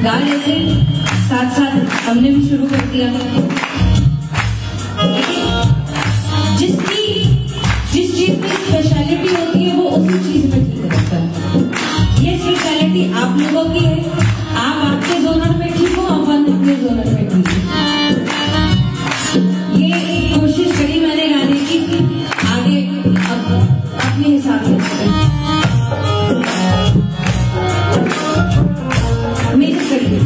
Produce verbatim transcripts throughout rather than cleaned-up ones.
गा लेते, साथ साथ हमने भी शुरू कर दिया। जिसकी जिस चीज में स्पेशलिटी होती है वो उसी चीज में ठीक रहता है। ये स्पेशलिटी आप लोगों की है, आप आपके जोनर में ठीक हो, अपन अपने जोनर में ठीक है। ये कोशिश करी मैंने गाने की, आगे अब अपने हिसाब से मेहनत करिए।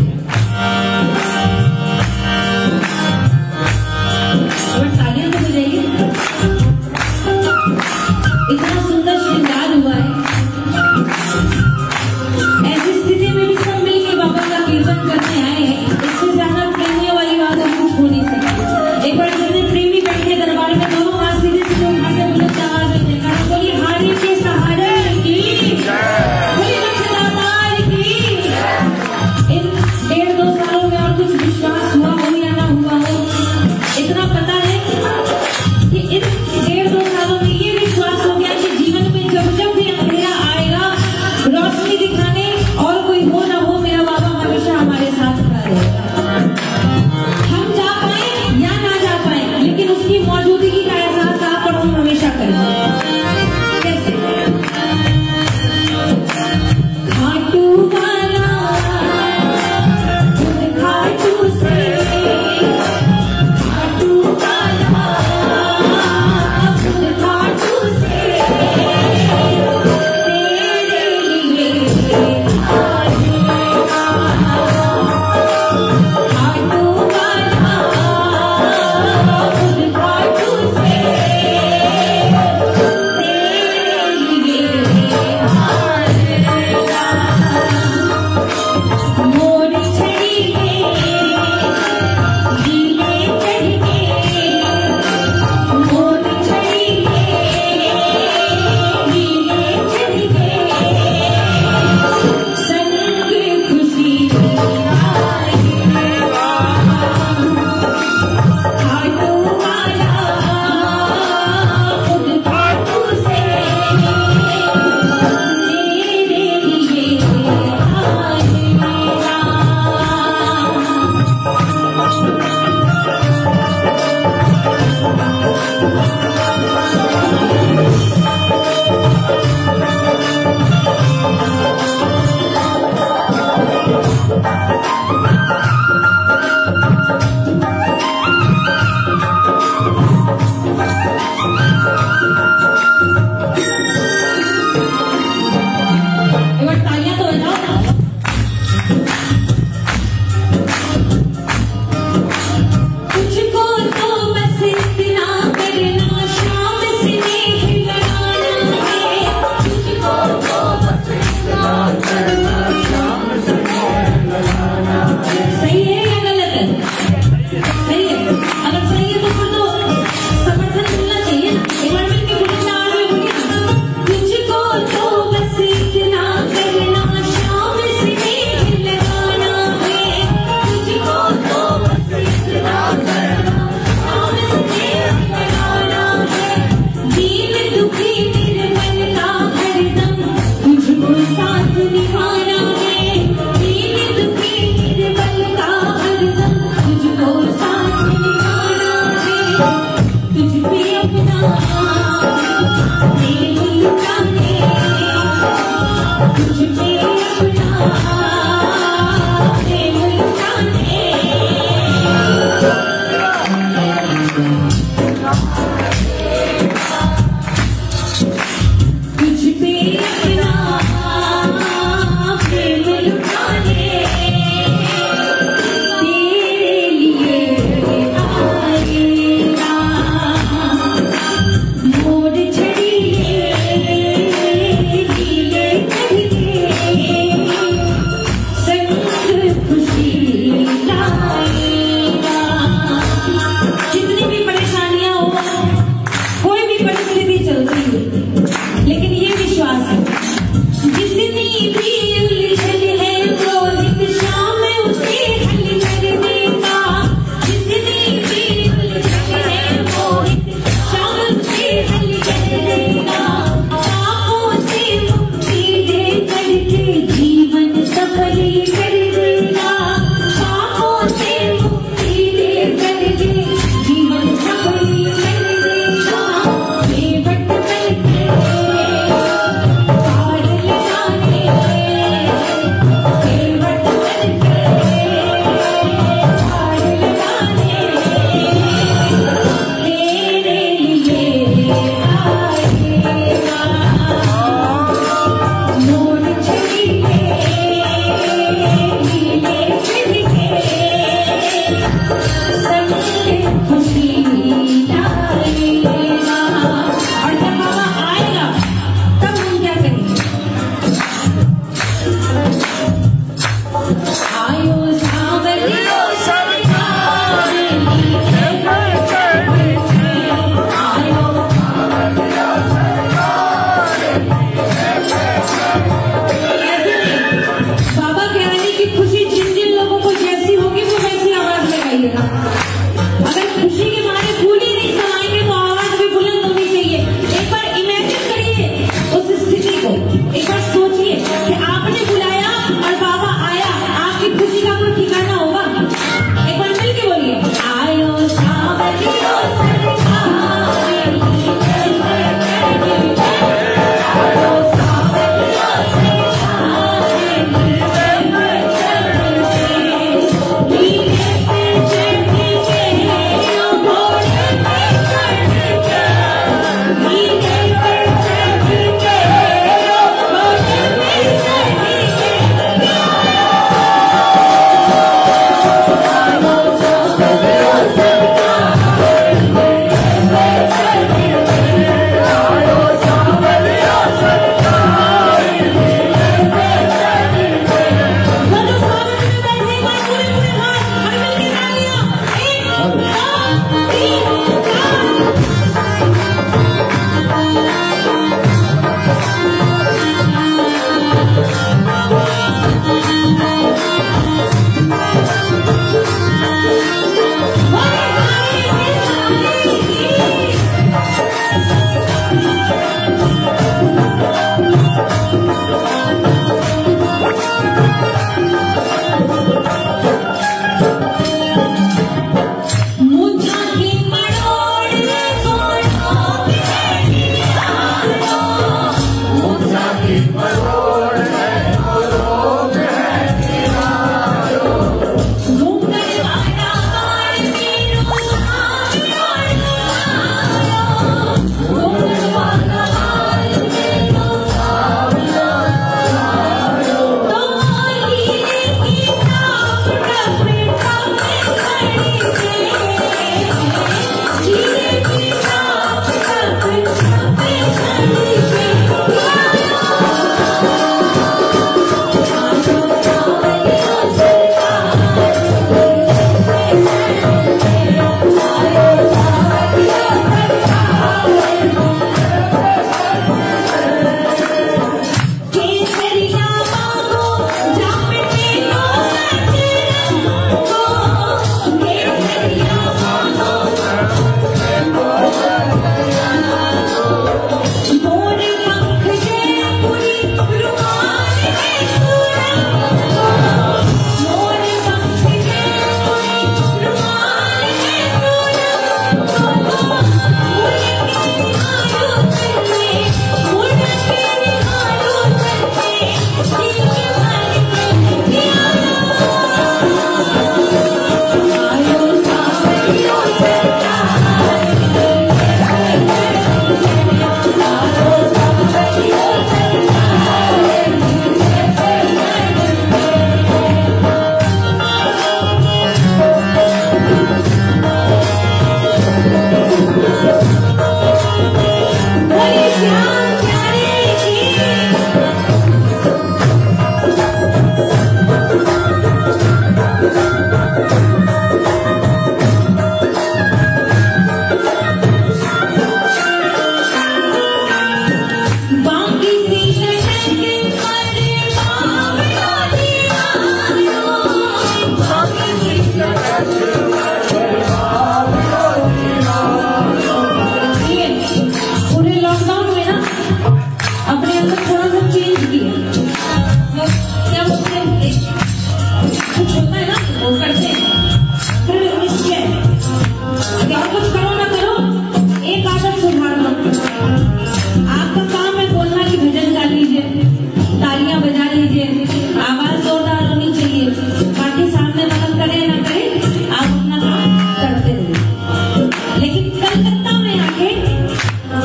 और तालियां तो बजाइए। इतना सुंदर श्रृंगार हुआ है, ऐसी स्थिति में भी सब मिलकर बाबा का कीर्तन करने आए हैं। इससे ज्यादा प्रेमियों वाली बात और कुछ हो नहीं सकती। एक बार जितने प्रेमी बैठे दरबार में दोनों हाथ सीधे सीधे उठा के बोले चार बजे का बोली हारी के सहारे की, बोली लक्ष्मण की। इन डेढ़ दो सालों में और कुछ विश्वास हुआ हो या ना हुआ हो, इतना पता है कि इन डेढ़ दो सालों में ये विश्वास हो गया कि जीवन में जब जब भी अंधेरा आएगा, रोशनी दिखाने और कोई हो ना हो, मेरा बाबा हमेशा हमारे साथ खड़ा रहेगा। हम जा पाए या ना जा पाए, लेकिन उसकी मौजूदगी का एहसास आप और हम हमेशा करेंगे। कैसे? खाटू वाला खाटू से, खाटू वाला खाटू से, तेरे लिए आएगा। खाटू वाला खाटू से, तेरे लिए आएगा। मोर छड़ी के लीले चढ़ के, मोर छड़ी के लीले चढ़ के, संग खुशी आएगा। खाटू वाला खुद खाटू से, तेरे लिए आएगा। एक बार तालियां तो बजाओ। तुझको तो बस इतना करना, शाम से नेह लगाना है। तुझको तो बस इतना करना, शाम से नेह लगाना है। सही है या गलत है? सही है। अगर सही है तो फिर तो समर्थन मिलना चाहिए ना। एक बार मिलके बोले ना, आगे बोलिए। तुझको तो बस इतना करना, शाम से नेह लगाना है। तुझको तो बस इतना करना, शाम से नेह लगाना है। दीन दुखी निर्मल का हरदम तुझको साथ निभाना है। दीन दुखी निर्मल का हरदम तुझको साथ निभाना है। तुझ पे अपना प्रेम लुटाने, तुझ पे अपना प्रेम लुटाने, तुझ पे अपना प्रेम लुटाने, तेरे लिए आएगा। मोर छड़ी के लीले चढ़ के,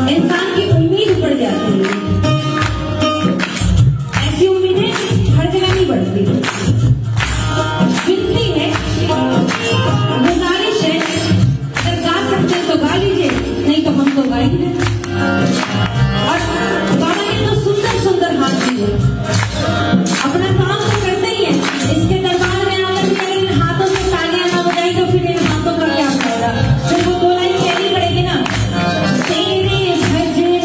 इंसान की उम्मीद बढ़ जाती है। ऐसी उम्मीदें हर जगह नहीं बढ़ती। विनती है, गुजारिश है, अगर गा सकते हैं तो गा लीजिए, नहीं तो हम तो गाएंगे। और बाबा ने तो सुंदर सुंदर हाथ दिए, अपना काम तो करते ही है। इसके दरबार में आकर के अगर इन हाथों से तालियां ना बजाई तो फिर इन हाथों का क्या फायदा? फिर वो दो लाइन कहनी पड़ेगी ना, तेरे भजन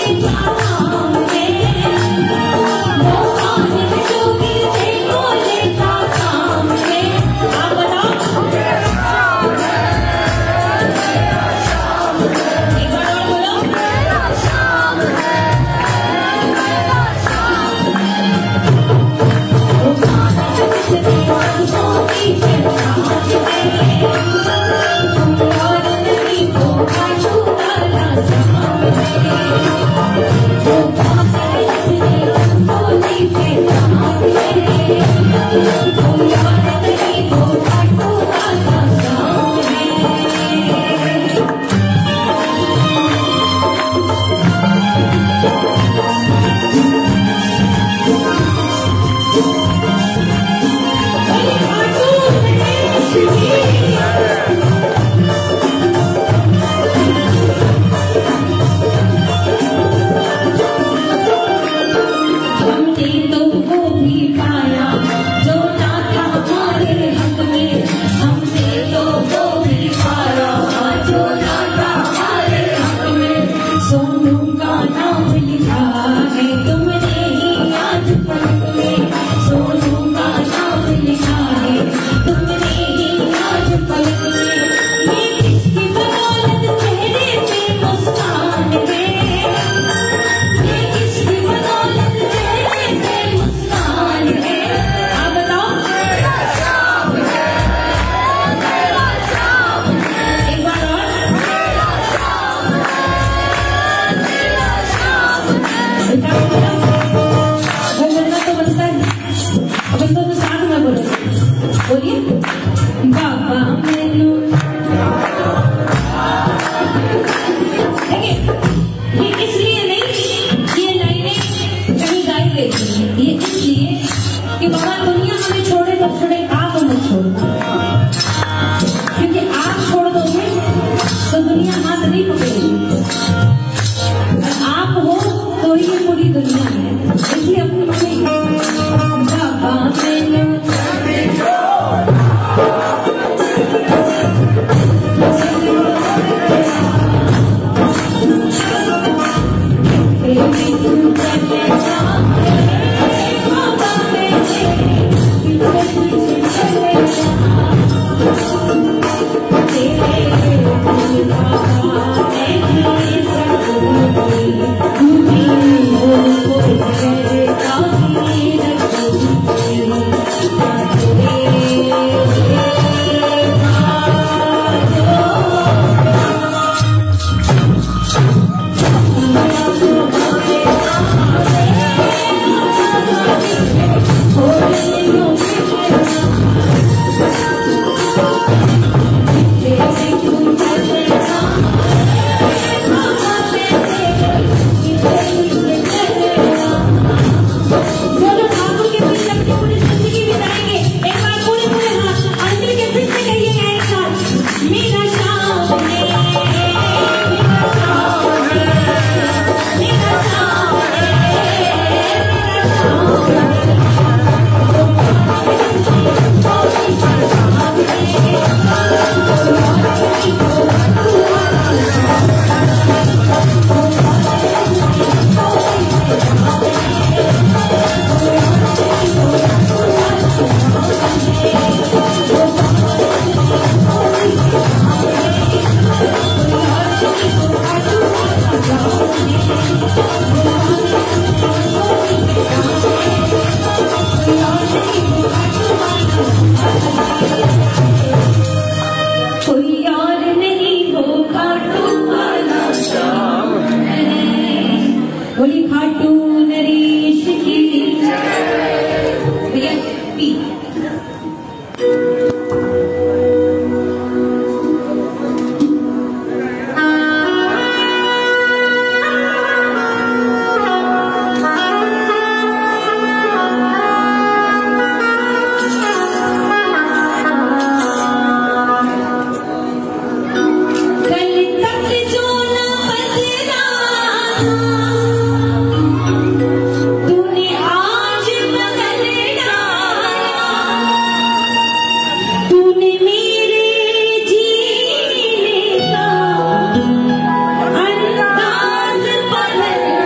अंदाज बदल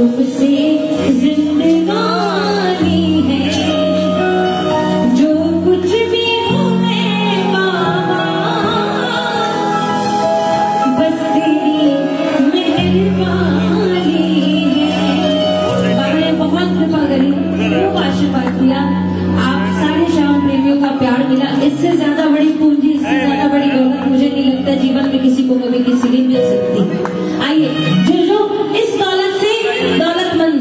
तुमसे जिंदगानी है, जो कुछ भी हो मैं बाबा, बस तेरी मेहरबानी है। बाबा ने बहुत कृपा करी, खूब आशीर्वाद दिया, आप सारे श्याम प्रेमियों का प्यार मिला। इससे ज्यादा बड़ी पूंजी, इससे ज्यादा बड़ी दौलत मुझे नहीं लगता जीवन में किसी को कभी किसी की मिल सकती। आइए जो जो इस दौलत से दौलतमंद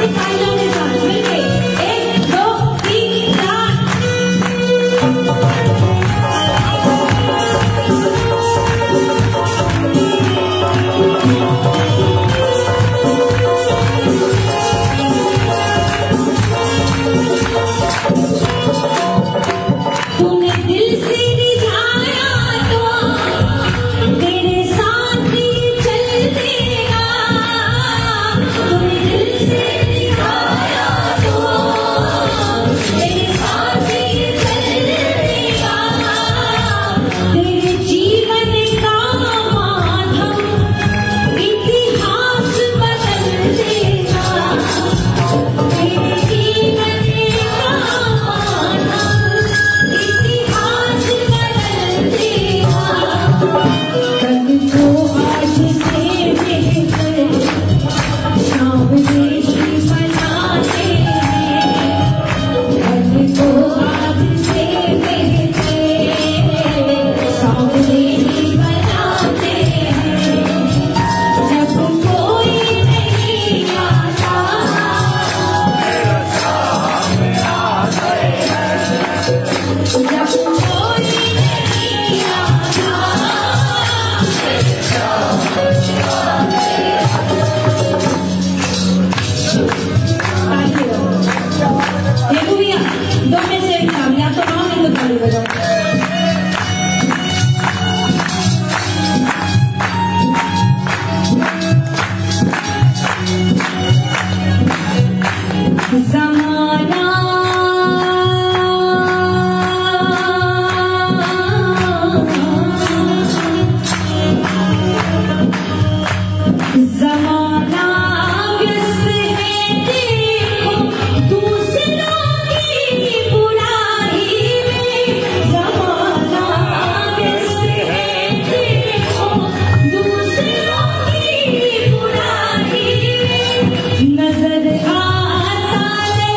नजर आता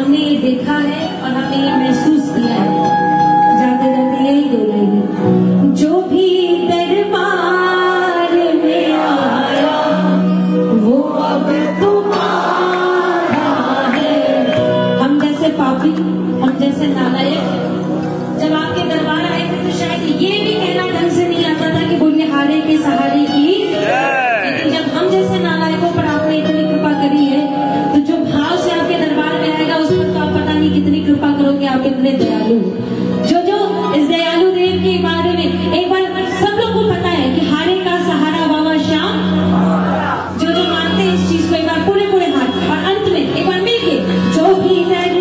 हमने ये देखा है और हमने ये महसूस किया है। जाते जाते यही दो लाइनें, जो भी दरबार में आया वो अब तुम्हारा है। हम जैसे पापी, हम जैसे नालायक जब आपके दरबार आए थे तो शायद ये भी कहना ढंग से नहीं आता था कि बोलिए हारे के सहारे की, लेकिन जब हम जैसे नालायकों पर आपने इतनी कृपा करी है तो जो भाव से आपके दरबार में आएगा उस पर तो आप पता नहीं कितनी कृपा करोगे। आप इतने दयालु, जो जो इस दयालु देव के बारे में एक बार सब लोग को पता है कि हारे का सहारा बाबा श्याम, जो जो मानते हैं इस चीज को एक बार पूरे पूरे हाथ और अंत में एक बार मिलके, जो भी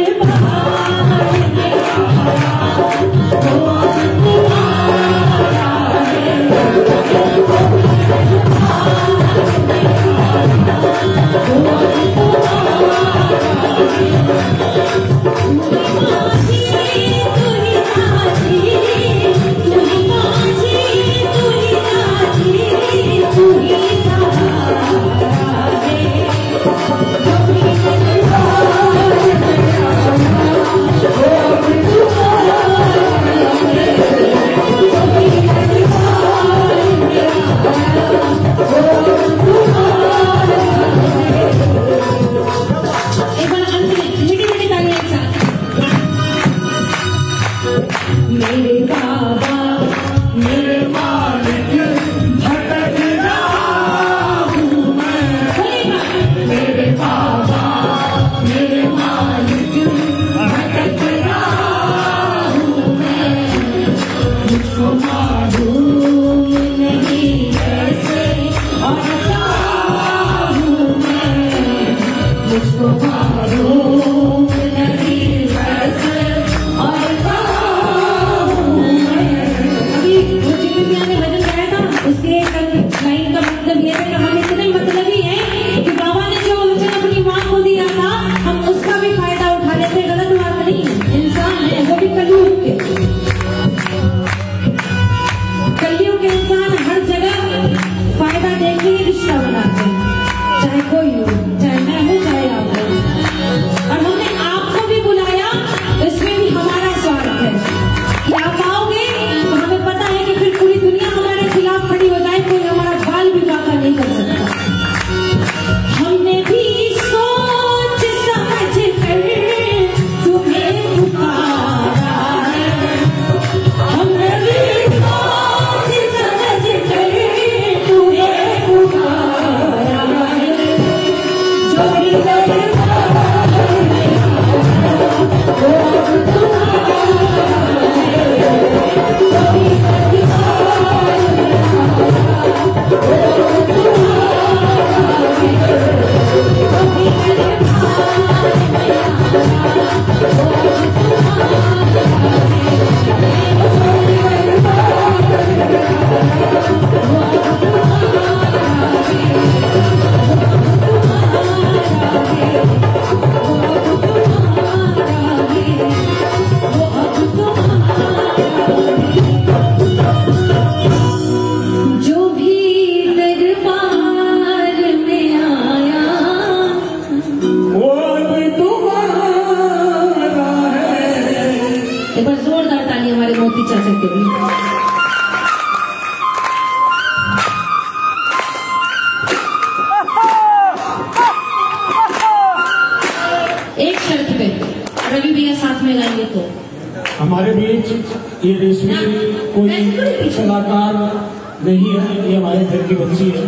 हमारे बीच ये रेशमी कोई कलाकार नहीं है, ये हमारे घर की बच्ची है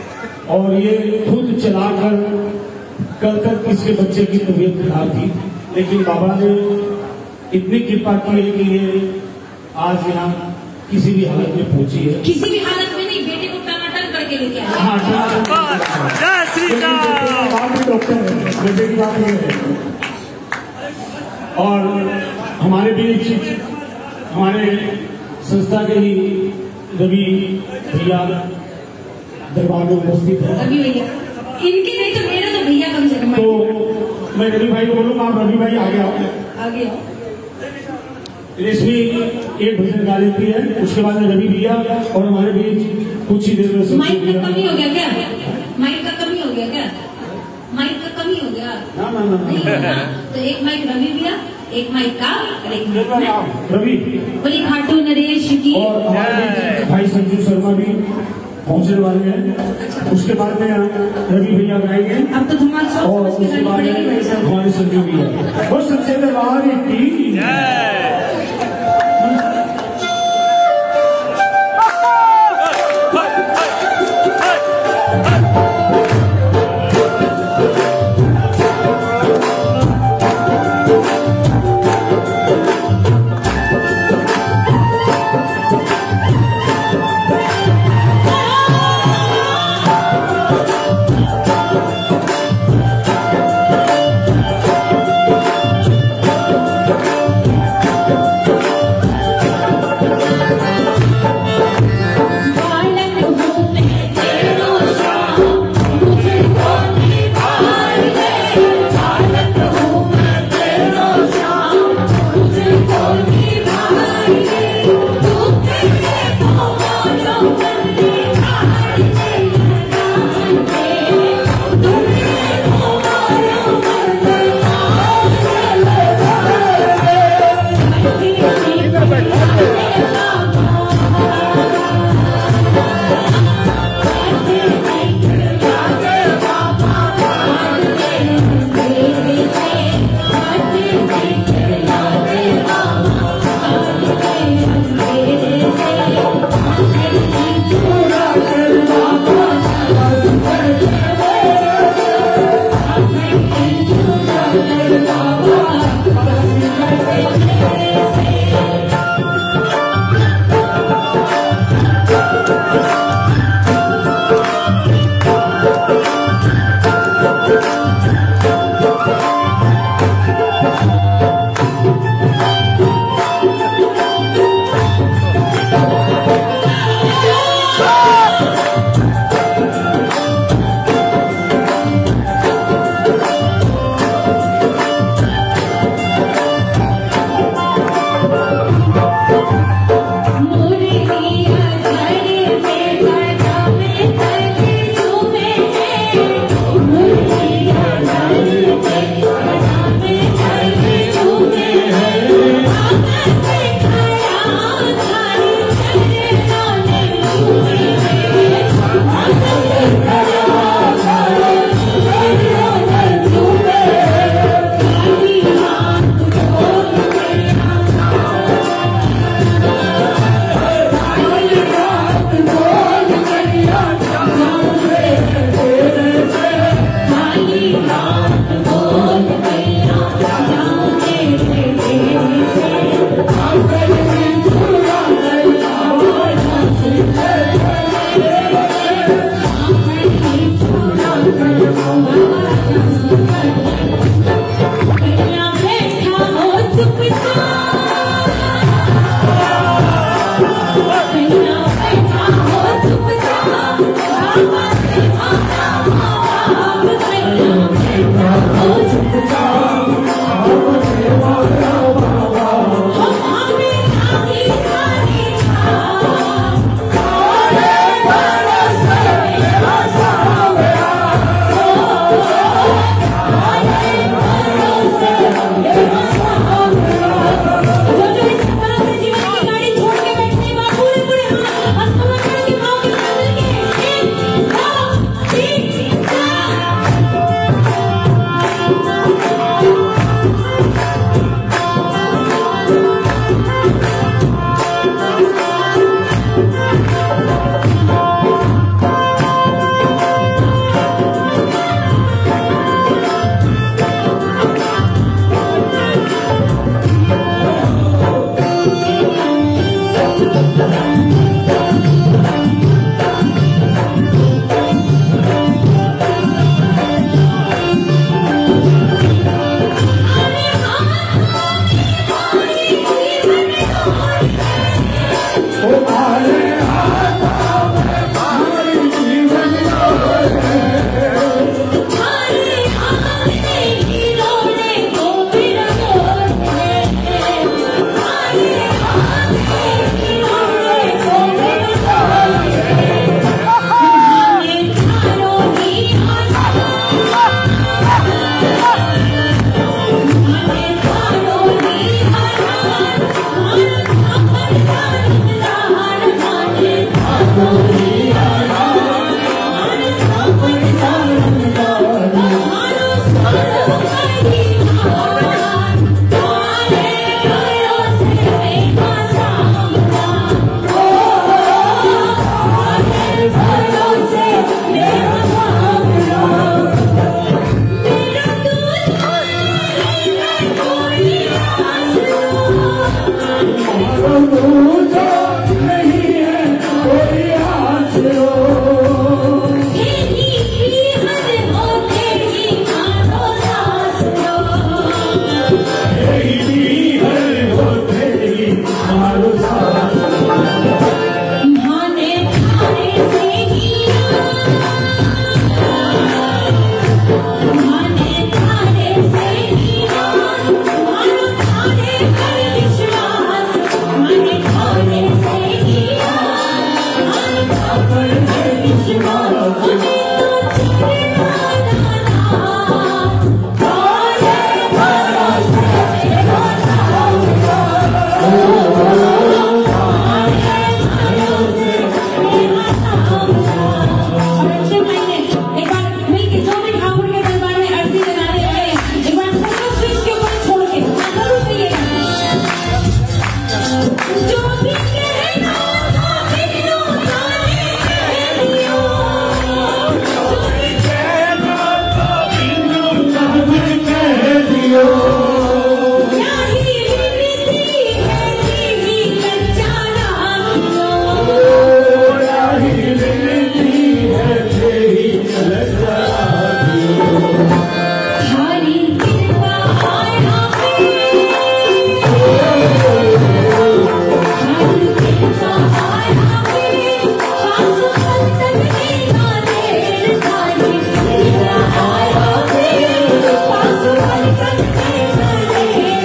और ये खुद चलाकर कल तक किसके बच्चे की तबीयत खराब थी, लेकिन बाबा ने इतनी कृपा की है कि ये आज यहाँ किसी भी हालत में पहुंची है। किसी भी हालत में नहीं, बेटे को टनाटन करके लेके आए। हाँ, बाप भी डॉक्टर है, बेटे की बात ये है। और हमारे बीच हमारे संस्था के ही रवि भैया दरबार में उपस्थित है। रवि भैया इनके नहीं तो मेरा तो भैया कम से कम। तो मैं रवि भाई को बोलूंगा, आप रवि भाई आगे आओ, आगे आओ। रेशमी एक भजन गा लेती है, उसके बाद में रवि भैया और हमारे बीच कुछ ही देर में माइक का कमी हो गया क्या? माइक का कमी हो गया क्या? माइक का कमी हो गया? ना ना ना नहीं होना। तो एक माइक रवि भैया, एक माइक का और एक माइक मैं। रवि बोली खाटू नरेश की। और हमारे भाई संजू शर्मा भी पहुंचने वाले हैं। उसके बाद में रवि भैया गाएंगे अब तो धमाल सॉन्ग और समझ के उसके गानी बाद पड़ेगी भाई में साहब। हमारे संजू भी है। बस सबसे दरबार की मुरलिया घर में घर में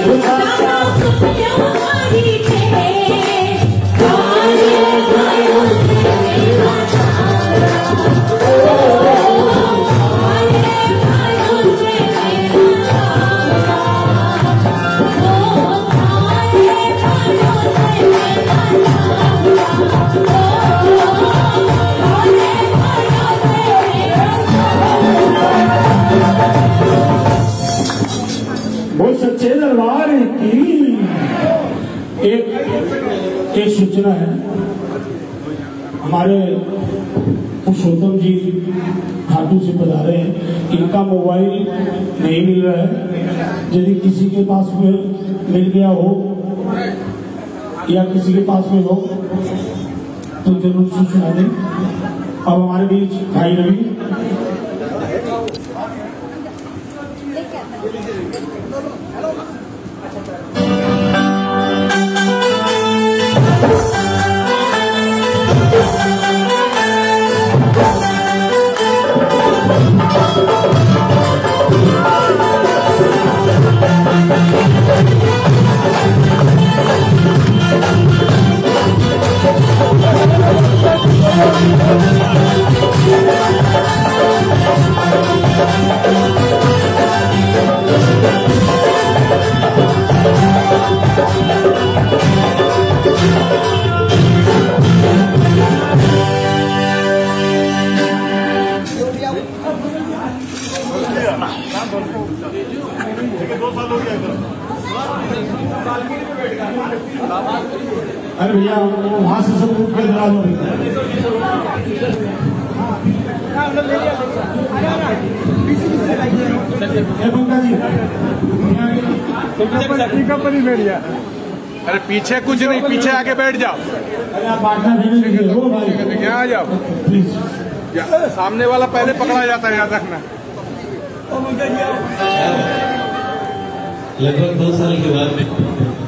सच्चे दरबार की एक एक सूचना है। हमारे पुरुषोत्तम जी खाटू से पधारे हैं, इनका मोबाइल नहीं मिल रहा है। यदि किसी के पास में मिल गया हो या किसी के पास में हो तो जरूर सूचना दें। अब हमारे बीच भाई रवि अरे भैया वहां से सब उठ के जरा लो। अरे पीछे कुछ नहीं, पीछे आके बैठ जाओ। अरे आप बांटना देने हो भाई, यहाँ आ जाओ प्लीज। सामने वाला पहले पकड़ा जाता है, याद रखना। लगभग दो साल के बाद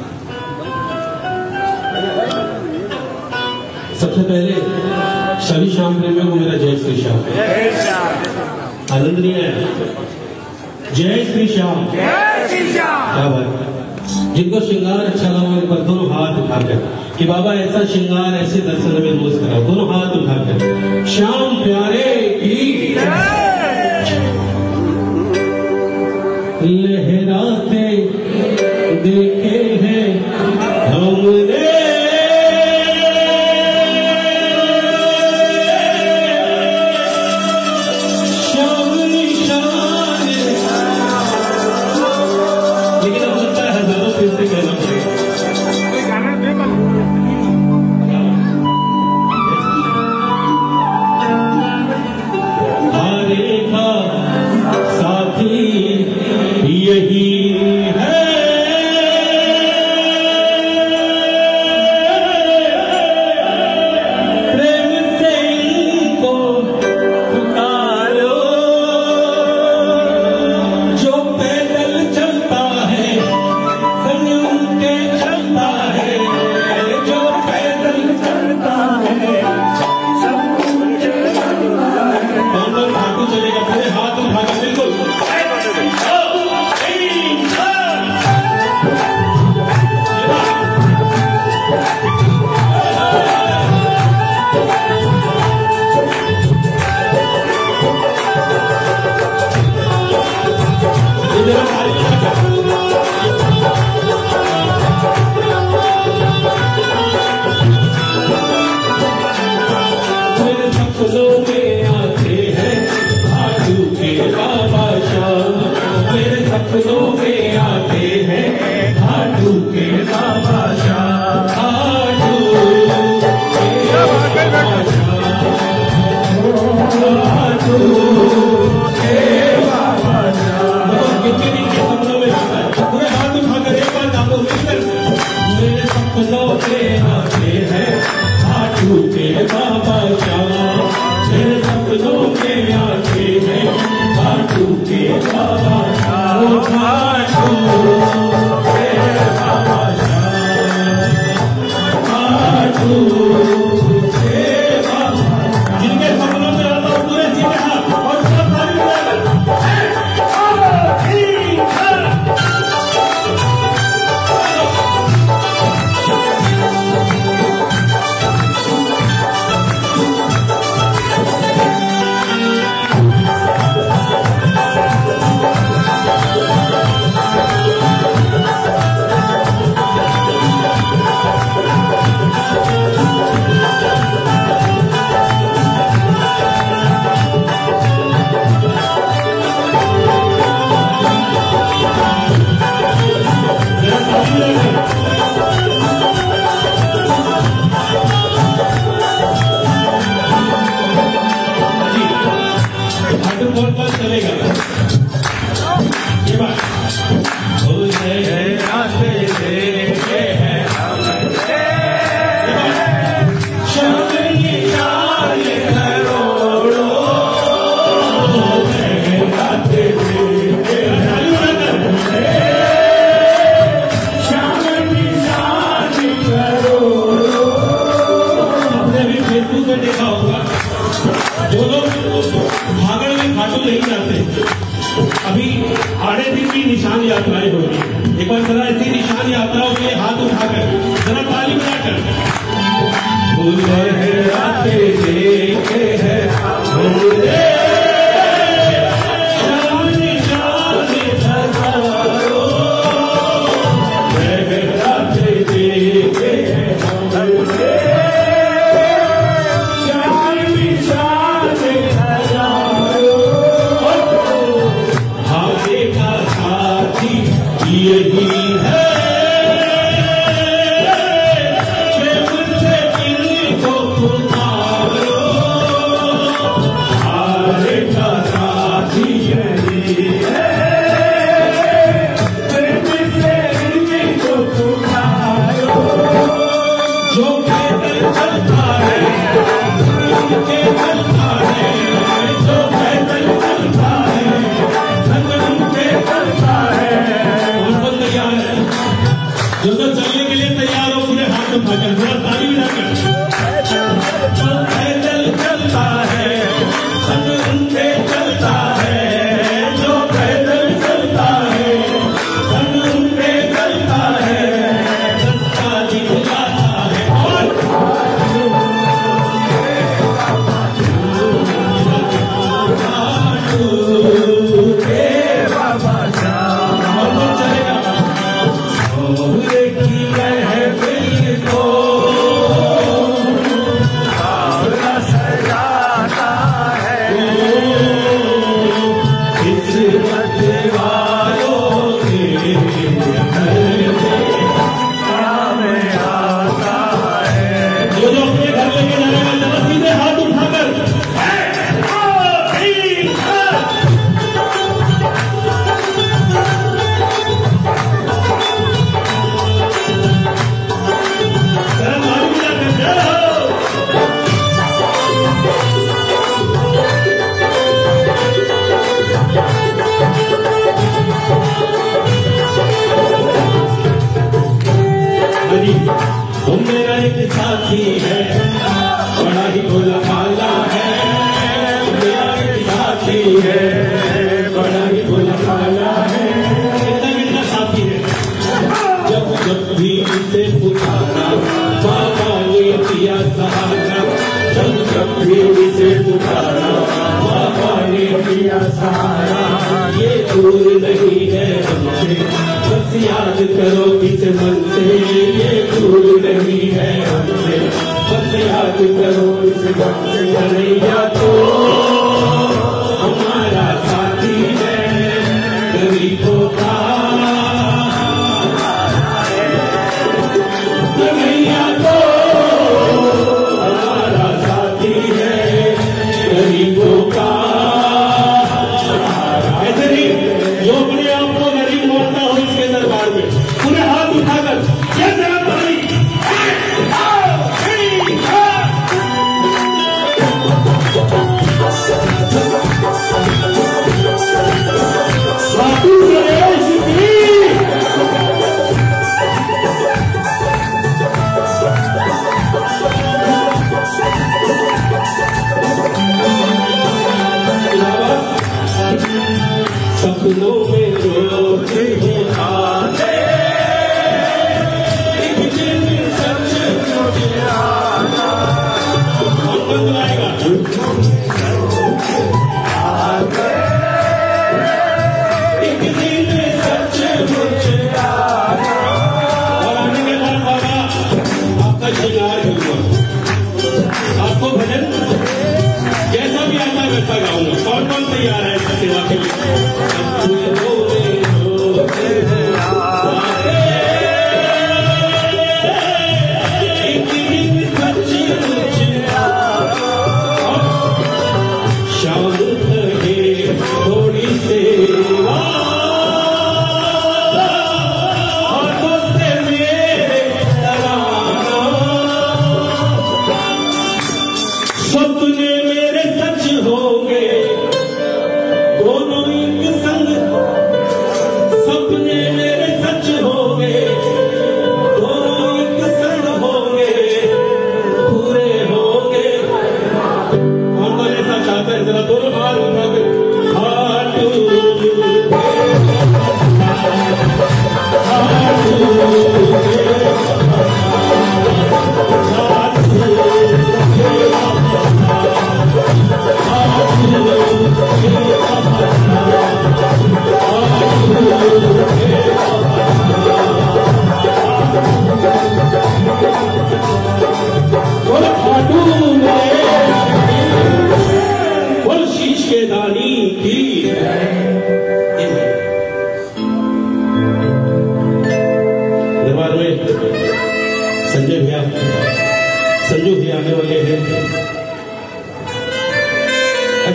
सबसे पहले सभी शाम प्रेमियों को मेरा जय श्री श्याम। आनंदनीय है, जय श्री श्याम। क्या बात, जिनको श्रृंगार अच्छा लगा एक बार दोनों हाथ उठाकर कि बाबा ऐसा श्रृंगार ऐसे दर्शन में रोज कराओ, दोनों हाथ उठाकर श्याम प्यारे की लहराते देखे हैं हमने, लेकिन अब लगता है हजारों फिर से कहना पड़ेगा। हारे का साथी यही है, बार जरा ऐसी निशान यात्राओं के लिए हाथ उठाकर जरा ताली बजाकर लहराते देखे हैं याद करो किस मन से ये दूर नहीं है हमसे, बस याद करो इस मन से कन्हैया तो हमारा साथी है गरीबों का कन्हैया तो हमारा साथी है गरीबों का। ऐसे नहीं जो अपने आप को गरीब मानता हो इसके दरबार में पूरे हाथ उठाकर ये जरा ताली साधु गणेश की सपनों में जो आते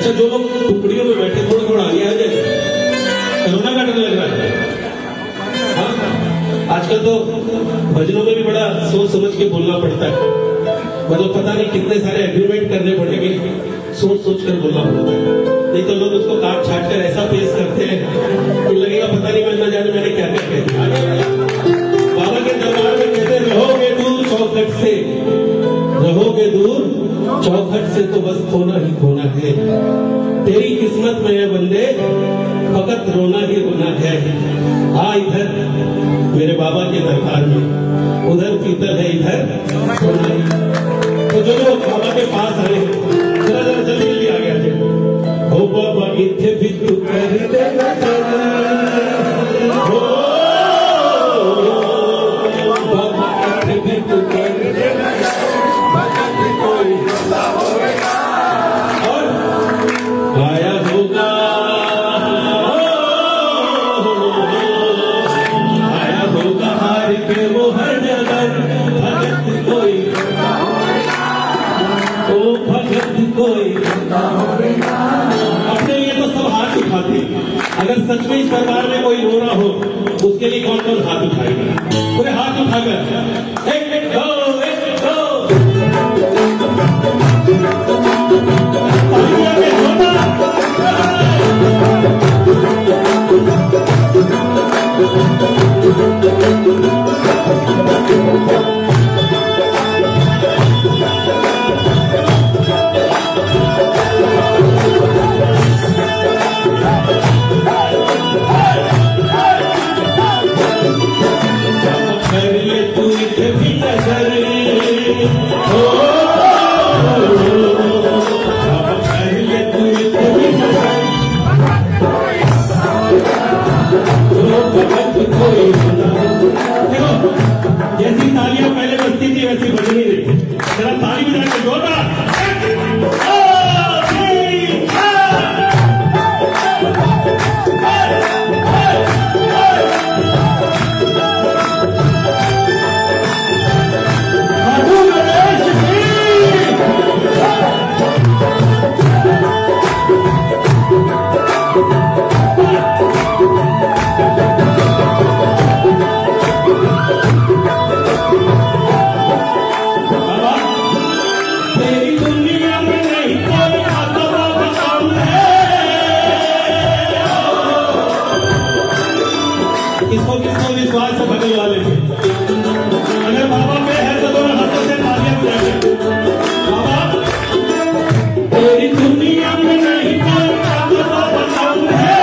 अच्छा जो लोग टुकड़ियों में बैठे थोड़ा थोड़ा आगे आ जाए, कोरोना का डर लग रहा है। हाँ, आजकल तो भजनों में भी बड़ा सोच समझ के बोलना पड़ता है, मतलब पता नहीं कितने सारे एग्रीमेंट करने पड़ेंगे, सोच सोच कर बोलना पड़ता है। नहीं तो लोग उसको काट छाट कर ऐसा पेश करते हैं कि लगेगा पता नहीं मैं न जाने मैंने क्या क्या कह दिया। बाबा के दरबार में कहते रहोगे दूर चौखट से, रहोगे दूर चौखट से तो बस खोना ही खोना है। तेरी किस्मत में है बंदे फकत रोना ही रोना है। आ इधर मेरे बाबा के दरबार में, उधर पीतल है इधर सोना ही। तो जो लोग बाबा के पास आए जरा जरा जल्दी जल्दी आ गया थे। हो बाबा इथे भी तू कर देगा हो बाबा इथे भी तू कर देगा कोई और आया होगा आया होगा हार के वो हर जगह भगत कोई ओ भगत कोई। अपने लिए तो सब हाथ उठाते, अगर सच में इस दरबार में कोई रो रहा हो उसके लिए कौन कौन हाथ उठाएगा? पूरे हाथ उठाकर एक एक दो एक दो तालियों में होना। जैसी तालियां पहले बजती थी वैसी बज नहीं रही। जरा ताली बजा के जोरदार। किसको किसको विश्वास से भगल वाले थे? अगर बाबा पे है तो दोनों हाथों से तालियां बजाएं। बाबा तेरी दुनिया में नहीं कोई बाबा पसंद है,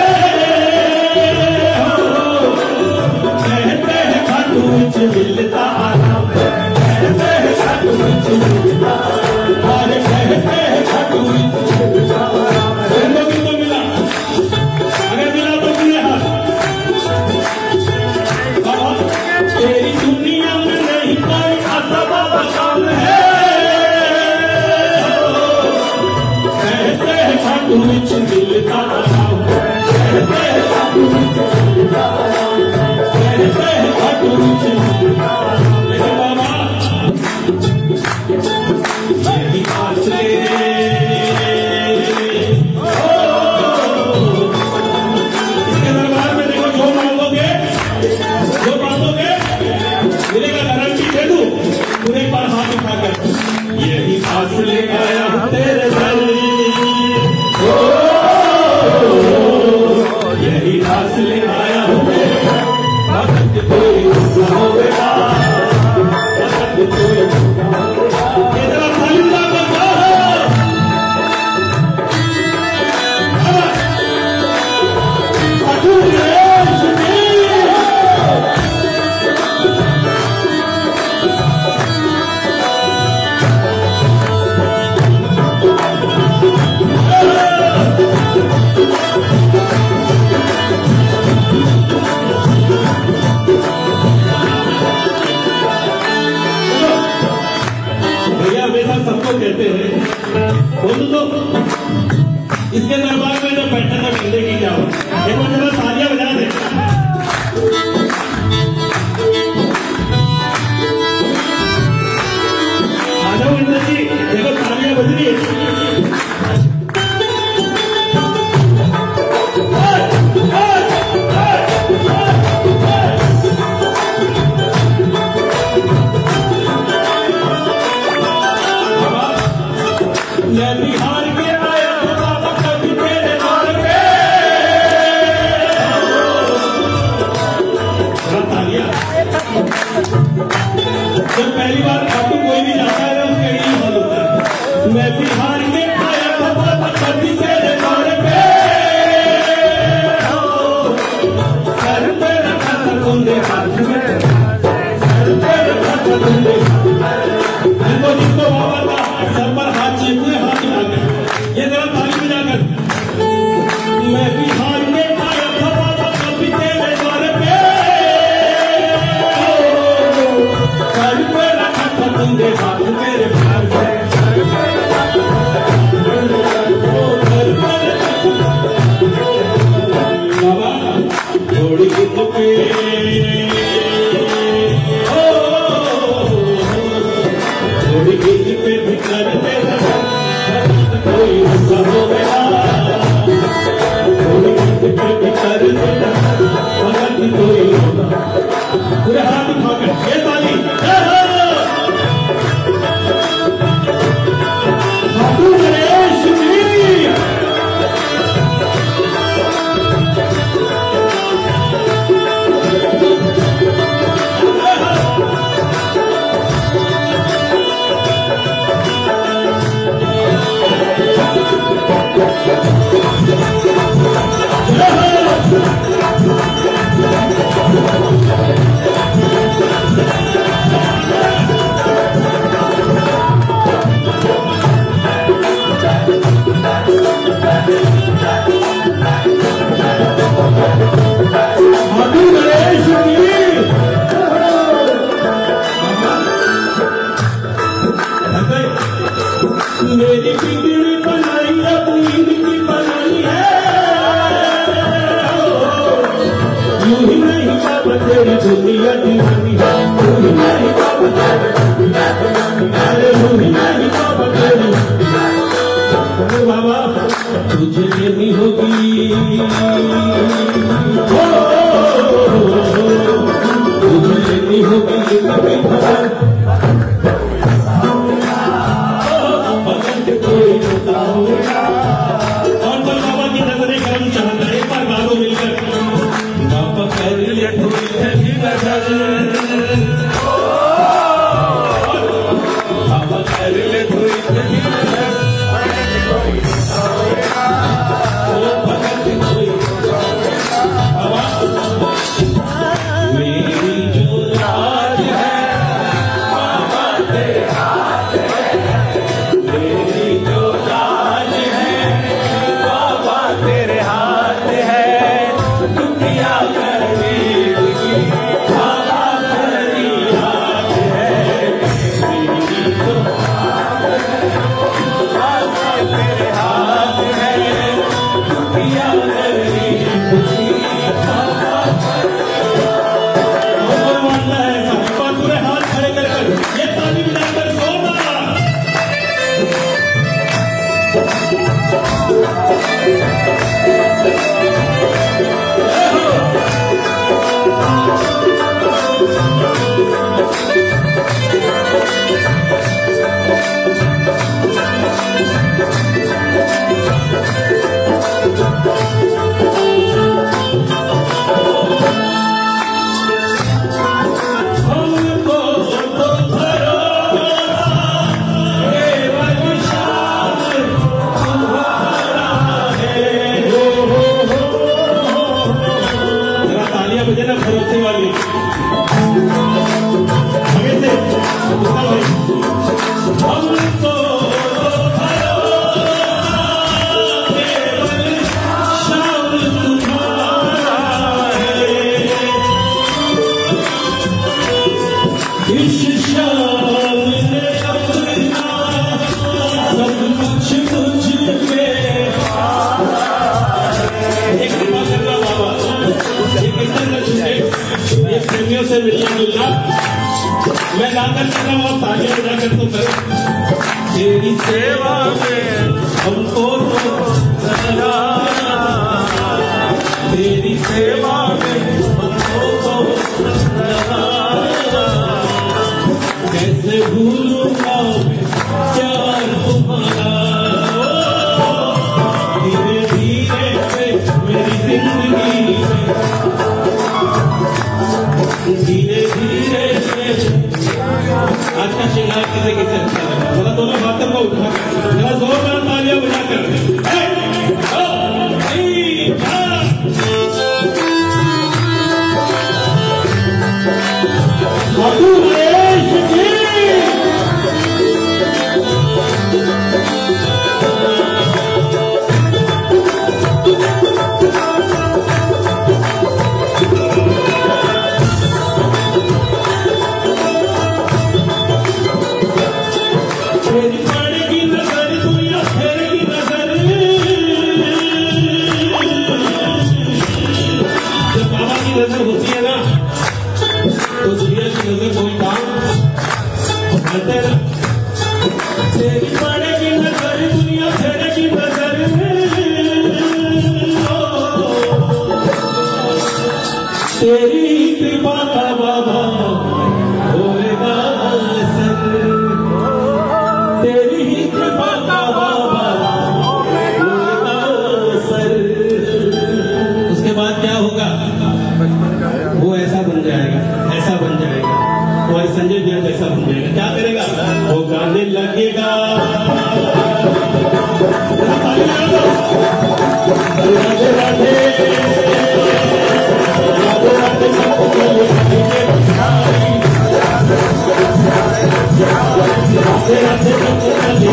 कहते हैं खाटू विच मिलता आराम, कहते हैं खाटू विच मिलता और कहते हैं खाटू विच मिलता आराम। दोनों को मिला, अगर मिला तो मिले हाथ। तेरी दुनिया में नहीं कोई अथवा पसंद है, कहते हैं खाटू विच मिलता आराम, कहते हैं खाटू विच मिलता आराम, कहते हैं खाटू विच मिलता आराम। लेकिन बाबा यही फासले इसके दरबार में देखो, जो मांगोगे जो मांगोगे मिलेगा, गारंटी दे दूं। पूरे बार हाथ उठाकर यही फासले आया तेरे दर, यही फासले आया तेरे दर, भगत कोई होगा, भगत कोई इतना खाली सबको कहते हैं बोलो तो इसके दरबार में जब बैठा था बंदे की क्या हो, एक बार जरा तालियां बजा दे। आजा विंदर जी, देखो तालियां बज रही है। जब पहली बार खाटू कोई भी जाता है उसके लिए हाल होता है। मैं बिहार में आया बाबा कभी तेरे द्वार पे सर पे रखा था तुमने हाथ में, सर पे रखा था तुमने। जिनको जिनको बाबा का सर पर हाथ चाहिए पूरे हाथ उठाकर ये जरा ताली बजाकर। मैं बिहार में आया था बाबा कभी तेरे द्वार पे सर पे रखा था तुमने हाथ मेरे प्यार से, सर पे रखा था बाबा थोड़ी गिद्ध पे थोड़ी गिद्ध पे भी कर देना कोई हुआ हो गया, थोड़ी गिद्ध पे भी कर देना मगर कोई होगा। पूरे हाथ उठाकर ये ताली खाटू गणेश जी। खाटू गणेश जी मेरी बिगड़ी बनाई अब ईद की बनाई है, यूं ही नहीं बाबा तेरी दुनिया दीवानी है, यूं ही नहीं बाबा तेरी दुनिया दीवानी है, अरे यूं ही नहीं बाबा तेरी बाबा तुझे लेनी होगी तुझे लेनी होगी कभी खबर कोई होता होगा। और कोई बाबा की नजरें करम चाहता है एक बार गालो मिलकर बाबा कर ले थोड़ी भी नजर, बाबा कर ले थोड़ी भी नजर मेरी जो राज है बाबा तेरे हाथ है, मेरी जो राज है बाबा तेरे हाथ है, दुनिया करनी की बाबा तेरी हाथ है, मेरी जो राज है बाबा तेरे हाथ है, दुनिया करनी की बाबा पूरे हाथ खड़े कर ये ताली बजाकर जोरदार हमको तो भरोसा केवल शाम तुम्हारा है। हो हो हो जरा तालियां बजे ना भरोसे वाली आगे से हमको इस शाम ने अपना सब कुछ मुझ पे एक कृपा करना बाबा एक इंटरनेशनल ये प्रेमियों से मिलना जुलना मैं गाकर कर रहा हूँ तालियां बजाकर तो कर तेरी सेवा में हमको तो सलाना, तेरी सेवा में हमको तो सलाना, कैसे भूलूंगा प्यार तुम्हारा, धीरे धीरे मेरी जिंदगी में धीरे साधु महेश जी। तेरी पड़ेगी नजर दुनिया फेरेगी नजर, जब बाबा की नजर होती है ना तो दुनिया की नजर कोई काम करते ना। तेरी पड़ेगी नजर दुनिया फेरेगी नजर, तेरी कृपा का बाबा होएगा असर, तेरी ही कृपा का बाबा होएगा असर। उसके बाद क्या होगा? वो ऐसा बन जाएगा, ऐसा बन जाएगा, और संजय भैया ऐसा बन जाएगा। क्या करेगा? वो गाने लगेगा, राधे राधे राधे राधे सबको राधे राधे सबको राधे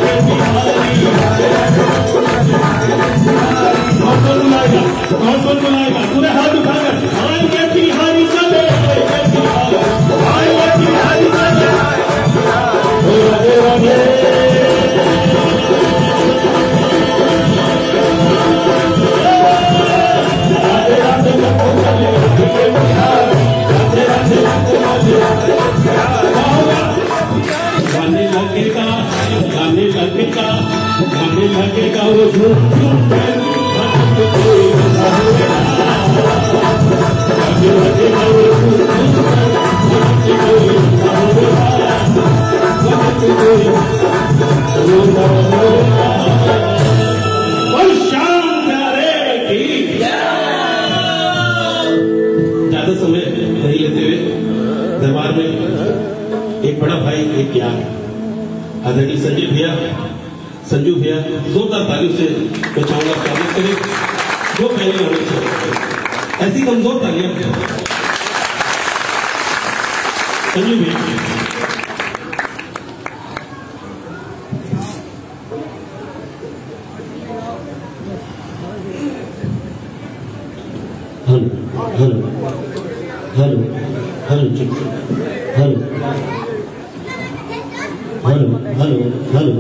कौन कौन बुलाएगा? कौन कौन बुलाएगा? पूरे हाथ उठाकर आएंगे बिहारी चले, आएंगे बिहारी चले, राधे राधे राधे राधे सबको चले, राधे राधे सबको राधे। गाने लगेगा, गाने लगेगा, गाने लगेगा वो झूम झूम ज्यादा समय नहीं लेते हुए दरबार में एक बड़ा भाई, एक ज्ञान आदरणीय संजय भैया, संजू भैया, जोरदार तालियों से मैं चाहूंगा स्वागत करें। जो पहले होने चाहिए ऐसी कमजोर तालियां संजू भैया। हेलो हेलो हेलो हेलो चुप हेलो हेलो हेलो हेलो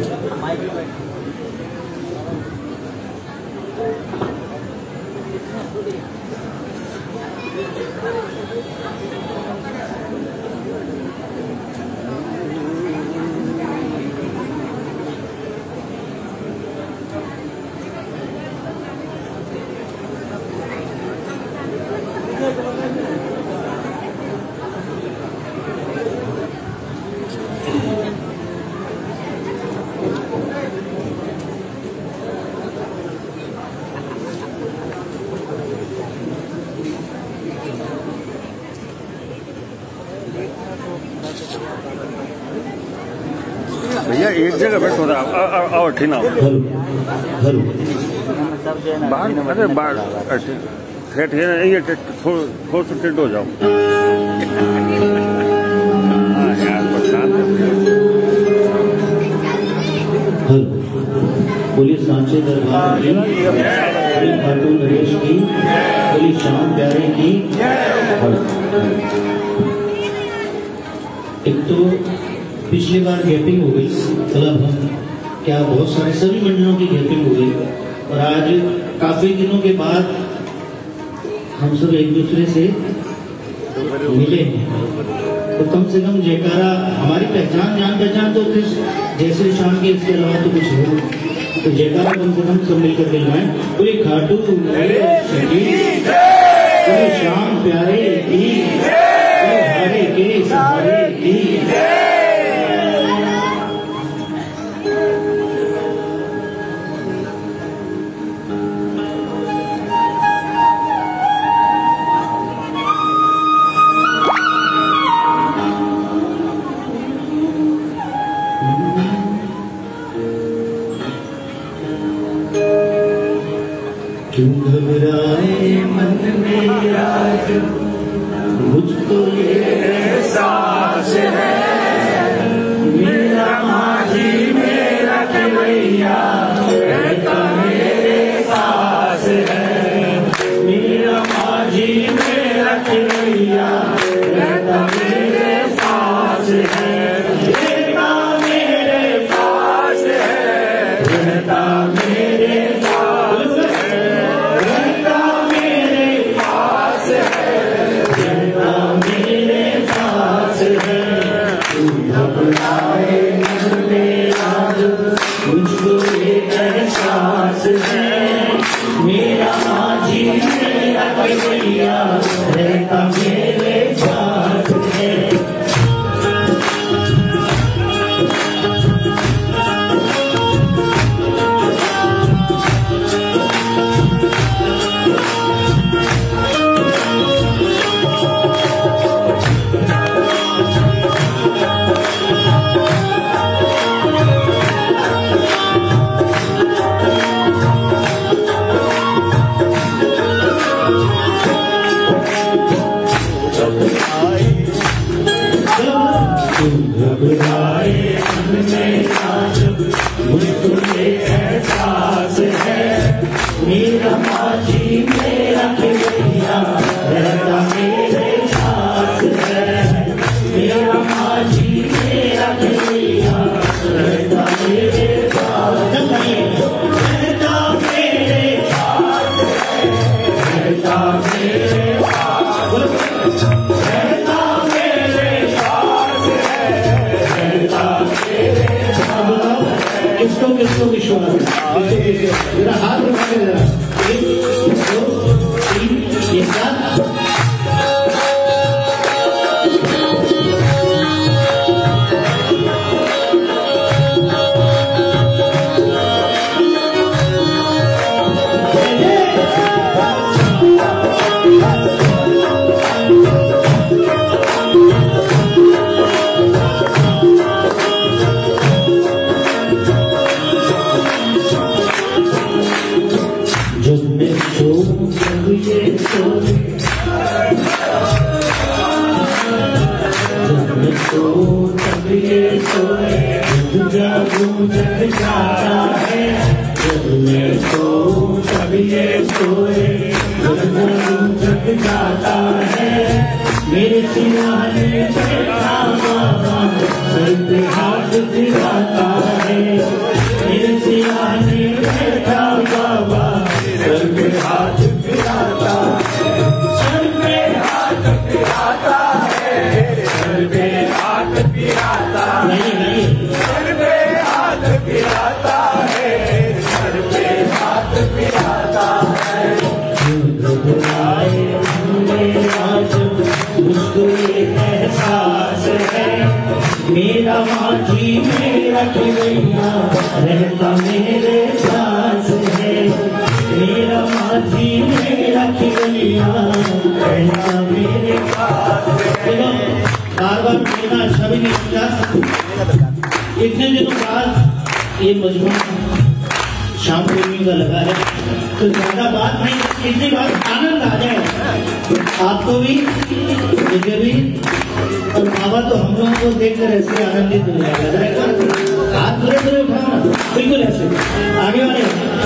भैया एक जगह बैठो ना, आओ ठीक ना बाहर, अरे बाहर ठेठ है ना, ये थोड़ा सा टेढ़ हो जाओ। हाँ यार बरसात बोलिए सांचे दरबार की, बोली खाटू नरेश की, बोली श्याम प्यारे की। एक तो पिछली बार गैपिंग हो गई, मतलब हम क्या बहुत सारे सभी मंडलों की गैपिंग हो गई, और आज काफी दिनों के बाद हम सब एक दूसरे से मिले हैं, तो कम से कम जयकारा, हमारी पहचान जान पहचान तो किस जैसे शाम के, इसके अलावा तो कुछ हो, तो जयकारा कम से कम सब मिलकर दिलवाएं। पूरी खाटू पूरे शाम प्यारे की, हारे के सहारे की। क्यों घबराए मन मेरा, मुझको घबराए मेरा जब मुझको ये एहसास है, मेरा माझी मेरा खिलैया रहता मेरे साथ है, मेरा माझी मेरा खिलैया रहता मेरे साथ है, रहता मेरे साथ है, रहता मेरे साथ, रहता मेरे साथ है, रहता मेरे साथ। किसको किसको विश्वास है? मेरा हाथ उठा के जरा, एक दो तीन ये सात। जब मैं सोऊं जब ये सोए, जब मैं सोऊं जब ये सोए, जब जागूं जग जाता है, जब मैं सोऊं जब ये सोए, जब जागूं जग जाता है, मेरे सिरहाने बैठा बाबा सर पे हाथ फिराता है, मेरे सिरहाने बैठा बाबा सर पे हाथ फिराता है, सर पे हाथ फिराता है, सर पे हाथ फिराता नहीं नहीं सर पे हाथ फिराता है, सर पे हाथ फिराता है। घबराए मेरा जब मुझको ये एहसास है, मेरा माझी मेरा खिलैया रहता मेरे साथ है, मेरा माझी मेरा खिलैया रहता मेरे साथ है। बार बार मेरा अच्छा भी नहीं लगता। इतने दिनों बाद ये मजमूआ शाम प्रेमी का लगा है, तो ज्यादा बात नहीं, इतनी बात आनंद आ जाए आपको भी मुझे भी, और बाबा तो हम लोगों को देखकर ऐसे आनंदित हो जाएगा। हाथ बुरे बुरे उठाना बिल्कुल ऐसे आगे वाले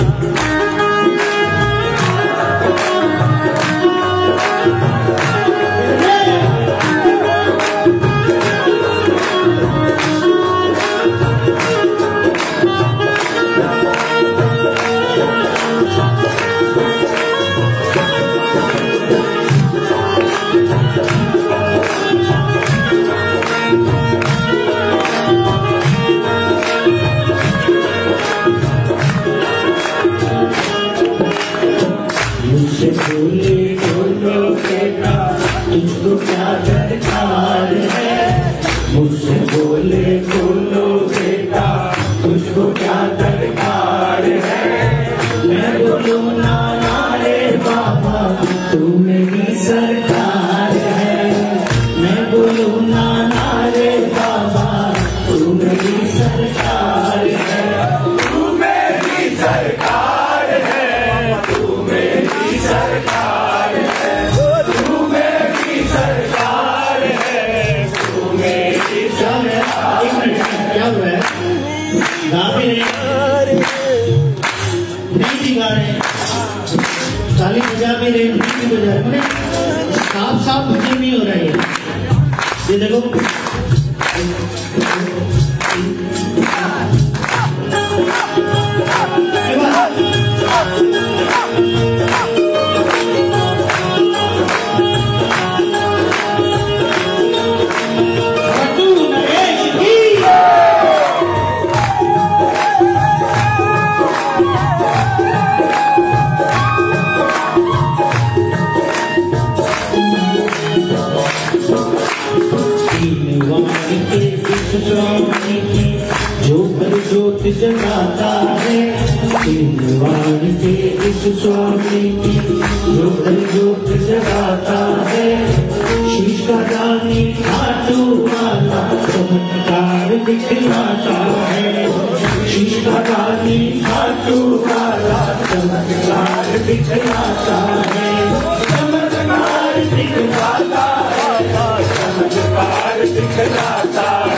बोले बोलो बेटा तुझको क्या दरकार है, मुझसे बोले बोलो बेटा तुझको क्या दरकार है, मैं बोलूं ना ना रे बाबा तू मेरी सरकार है, मैं बोलूं ना ना रे बाबा तू मेरी सरकार है, तू मेरी सरकार है, तू मेरी सरकार है, तू मेरी सरकार है, तू मेरी सरकार है। क्या हुआ है? गा भी रहे नहीं भी गा रहे, ताली बजा भी रहे नहीं भी बजा रहे, साफ साफ भजन नहीं हो रहा है। ये देखो जो भर ज्योत जगाता है, दिलवान के इस स्वामी की जो भर ज्योत जगाता है, शीश का दानी खाटू वाला चमत्कार दिखलाता है, शीश का दानी खाटू वाला चमत्कार दिखलाता है, चमत्कार दिखलाता है, चमत्कार दिखलाता है।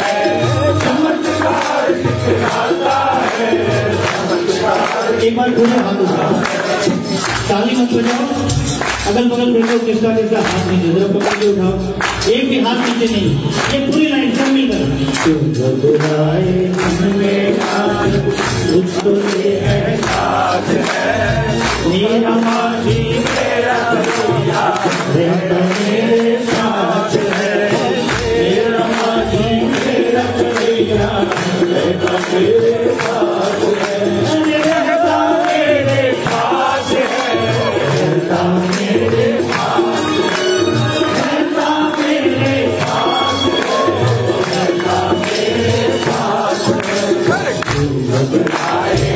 एक बार पूरे हाथ उठाओ, ताली मत बजाओ, अगल बगल बैठो किसका किसका हाथ नहीं दे, पकड़ के उठाओ, एक भी हाथ नीचे नहीं, ये पूरी लाइन सब मिलकर मेरा माजी मेरा भैया रहता मेरे साथ है, मेरा माजी मेरा भैया रहता मेरे साथ है, रहता मेरे पास है, रहता मेरे पास, रहता मेरे पास है, रहता मेरे पास है, तू बताए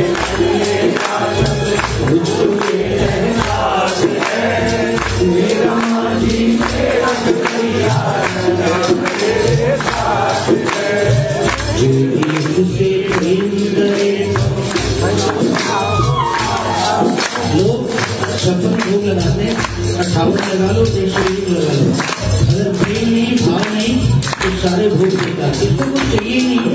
मेरा माजी मेरा भैया मेरे साथ है, से प्रेम करे लोग छप्पन भोग लगाते हैं, अट्ठावन लगा लो, एक सौ एक लगा लो, अगर प्रेम नहीं भाव नहीं तो सारे भोग देता, इसको कुछ चाहिए नहीं,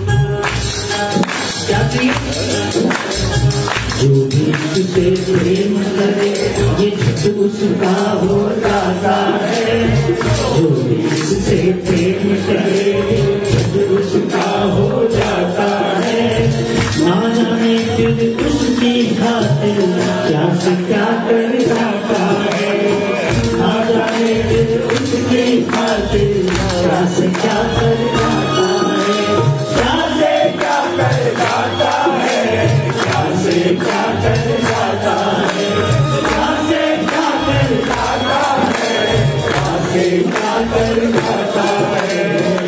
क्या चाहिए? जो भी उससे प्रेम करे ये झट उसका हो जाता है, जो भी उससे प्रेम करे झट उसका हो जाता है, ना जाने फिर उसकी खातिर क्या से क्या कर जाता है, ना जाने फिर उसकी खातिर क्या से क्या कर जाता है, क्या से क्या कर जाता है, क्या से क्या कर जाता है, क्या से क्या कर जाता है, क्या से क्या कर जाता है,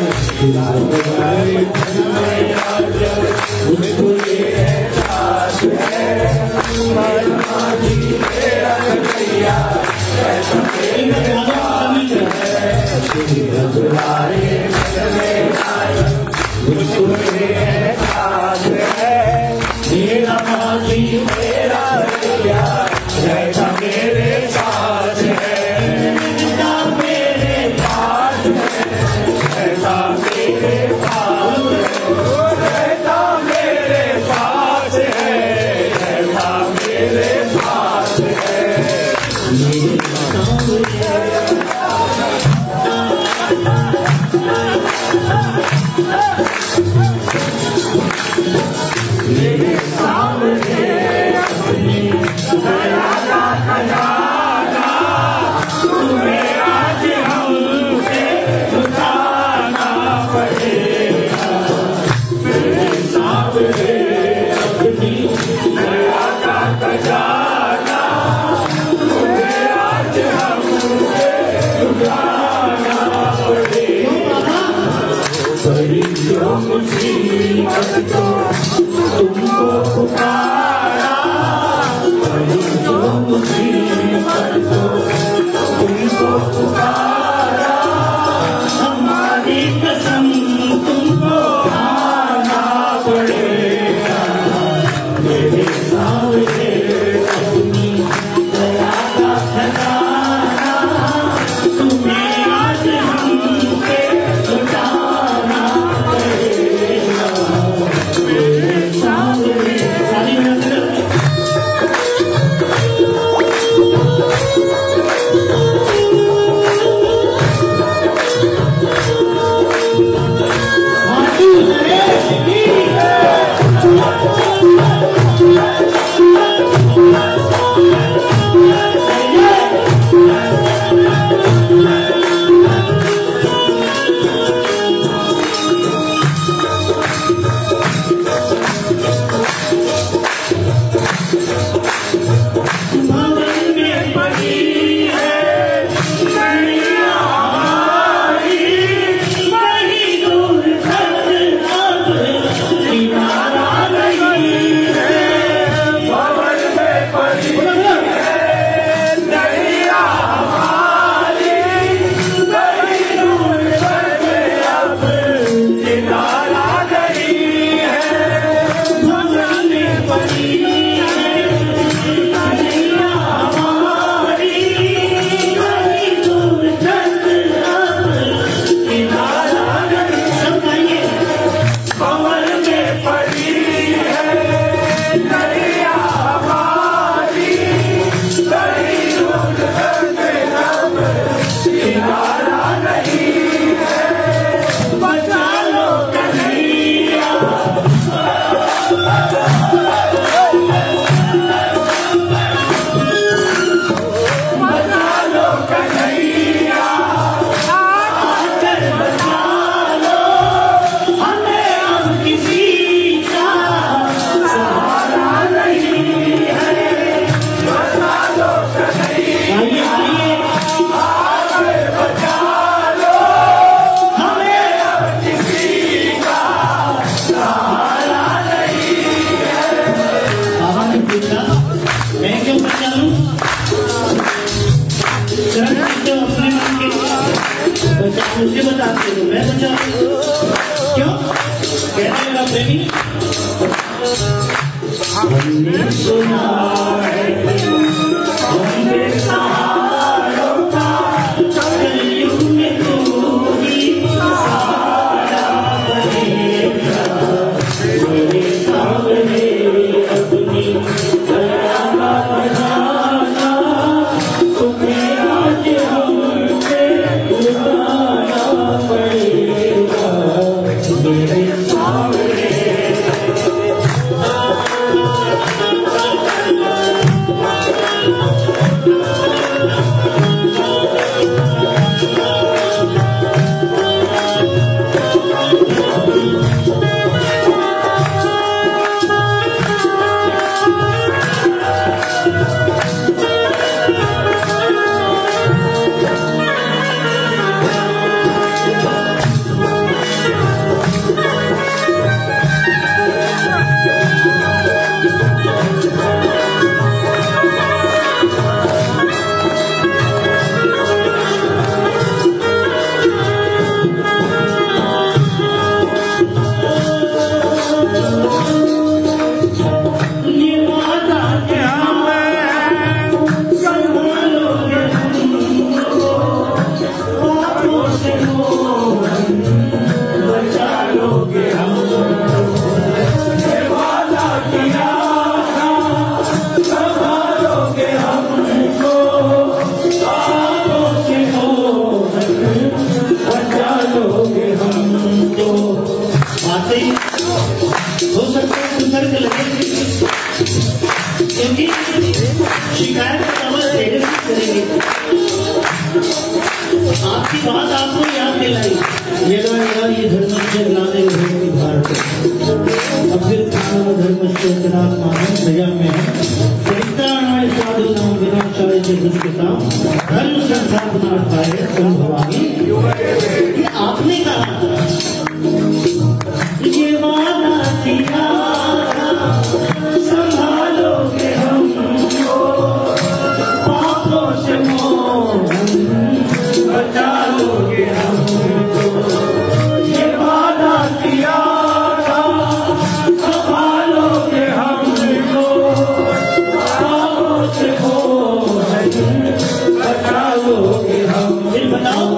मुझको ये एहसास है, माजी मेरा भैया ऐसा मुझको ये एहसास है, मेरा माजी मेरा भैया रहता मेरे साथ है, रहता मेरे पास है, रहता मेरे पास है, रहता मेरे पास है, रहता मेरे पास है, मेरे सामने अपनी दया का खजाना तुम्हें आज हमसे उठाना पड़ेगा, मेरे सामने अपनी दया का खजाना तुम्हें आज हमसे उठाना पड़ेगा, बड़ी जो मुसीबत तो तुमको पुकारा, बड़ी जो मुसीबत तो तुमको पुकारा, हमारी कसम तुमको खाना पड़ेगा, मेरे सामने अपनी दया का खजाना तुम्हें आज हमसे उठाना पड़ेगा, बच्चा क्यों कहना मेरा प्रेमी हमने सुना है हमने सहारों का कलयुग में तू ही सहारा बनेगा मेरे सामने अपनी दया का खजाना तुम्हें आज हमसे उठाना पड़ेगा मेरे सामने हो सकता है सुंदर के लगे क्योंकि शिकायत का अमल देर से करेंगे। आपकी बात आपको याद दिलाई ये यार ये धर्म से लाने हुए भारत अब फिर धर्म से प्रजा में है चरित्राणाय साधु नाम विनाशाय से दुष्कृता धर्म संस्थापनार्थाय संभवामि। आपने कहा ये वादा किया संभालोगे हमको पापों से मोहन बचा लोगे हमको ये वादा किया संभालोगे हमको पापों से मोहन बचा लोगे हम। फिर बताओ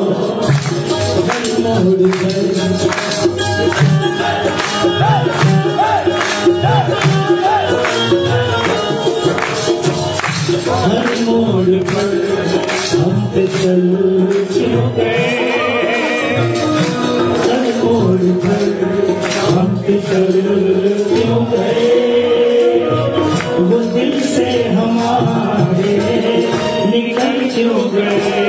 हर मोड़ पर हम पे चल चुके हर मोड़ पर हम पे चल चुके वो दिल से हमारे निकल क्यों गए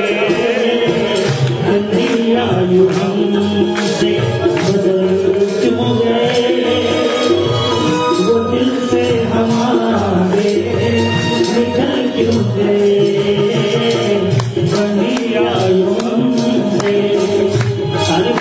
आयु हमसे बदल क्यों गए वो दिल से हमारे निकल क्यों गए बनी आयु हमसे सारे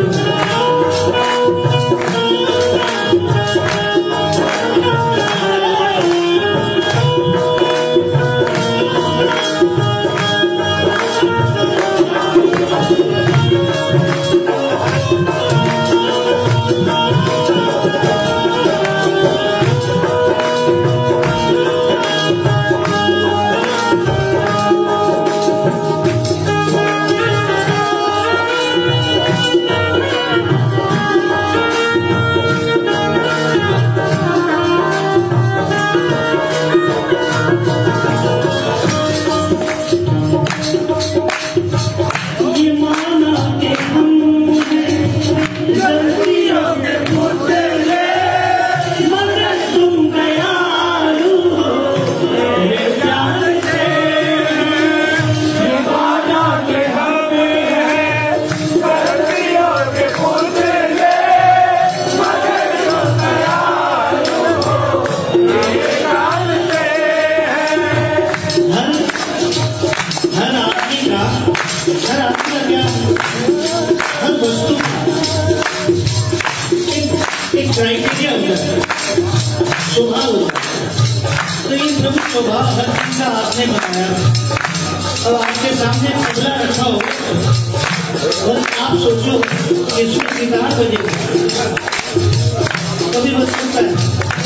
क्राइटेरिया होता है, स्वभाव होता है। तो ये प्रमुख स्वभाव हर चीज का आपने बनाया और आपके सामने अगला रखा हो और आप सोचो इसमें गिटार बजेगा, कभी बज सकता है?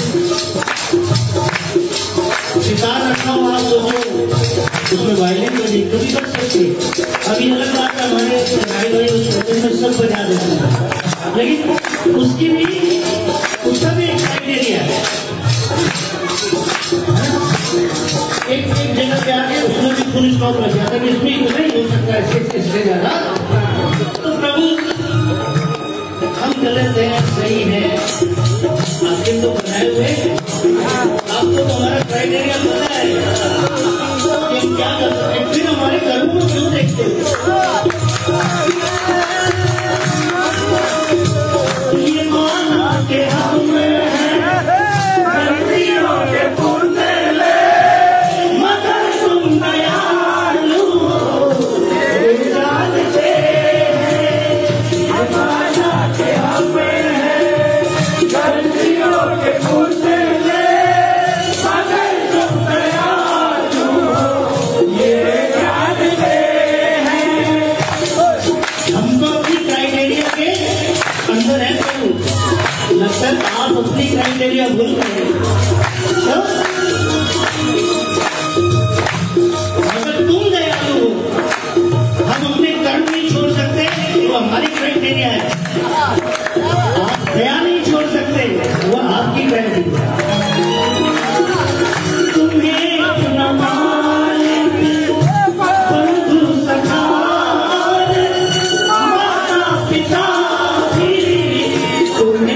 गिटार रखा हो आप सोचो उसमें वायलिन बजेगी, कभी बज सकती? अभी अलग बात है, हमारे भाई भाई उस वजह में सब बजा देते हैं, लेकिन उसकी भी उसका भी एक क्राइटेरिया है। एक एक जगह पे आके उसमें भी फुल स्टॉप लग जाता है कि इसमें तो नहीं हो सकता है इससे ज्यादा। तो प्रभु हम गलत हैं, सही है, आपके तो बनाए हुए, आपको तो हमारा क्राइटेरिया पता है कि क्या कर सकते हैं, फिर हमारे कर्मों को क्यों देखते हो? ये माना के हम आप अपनी क्राइटेरिया भूल गए। अगर तुम दयालु हो, हम अपने कर्म नहीं छोड़ सकते, वो हमारी क्राइटेरिया है। आप दया नहीं छोड़ सकते, वो आपकी क्राइटेरिया है। तुम्हें अपना मालिक, बंधु सखा, माता पिता भी तुम्हें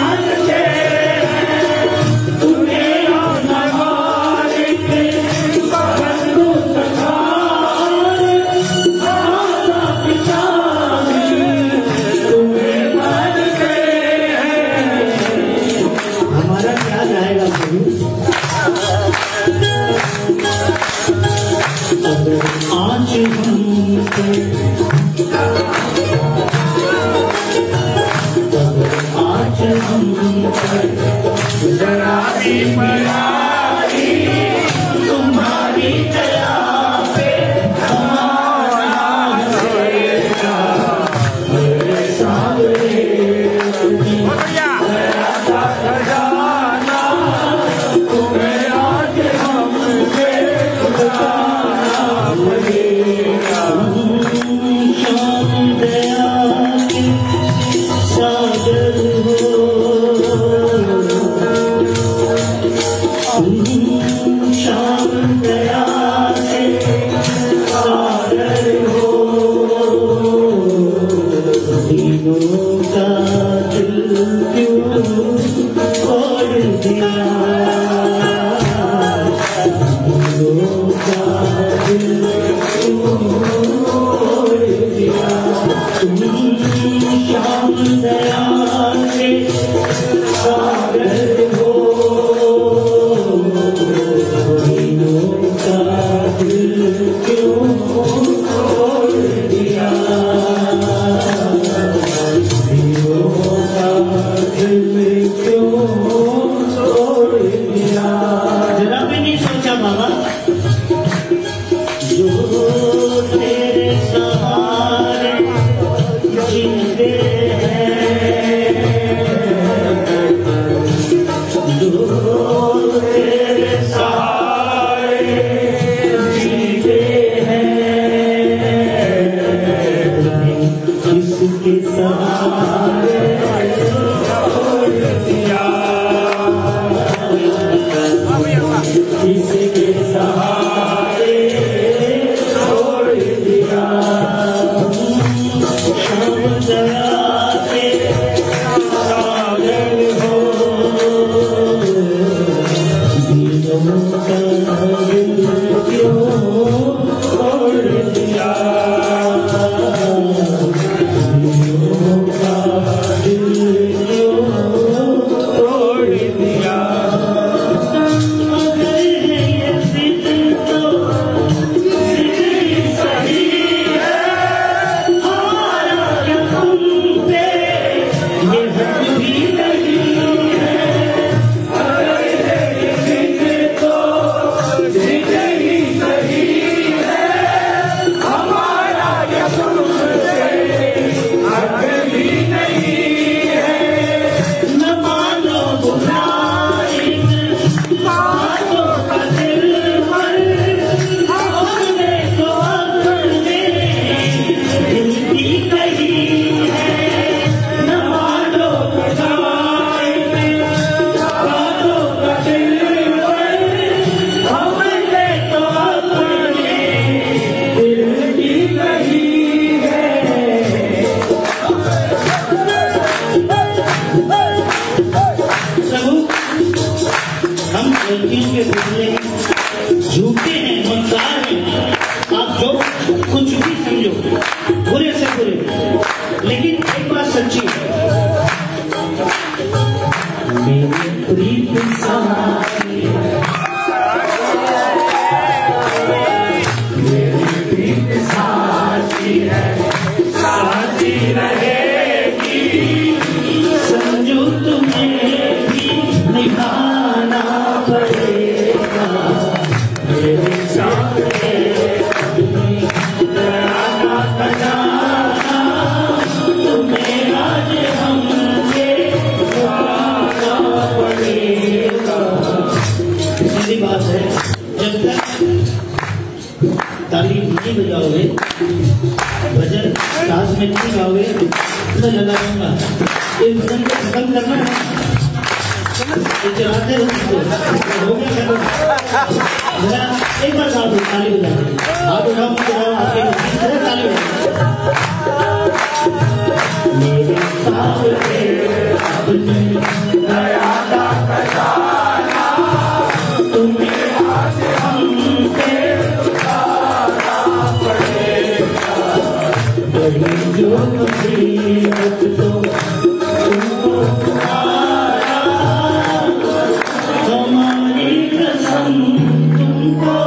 तुम्हारी दया पे बात है, जब तक ताली नहीं बजाओगे, भजन साथ में नहीं गाओगे, मैं लगाऊंगा। ये भजन को खत्म करना है, ये चलाते हो हो गया खत्म। जरा एक बार गाओ, ताली बजा दो, हाथ उठाओ, बजाओ, आपके जरा ताली बजाओ। मेरे सामने अपनी दया का खजाना तुम्हें हमसे उतारना पड़ेगा। बड़ी जो मुसीबत तो तुमको तुम्हारा, हमारी कसम तुमको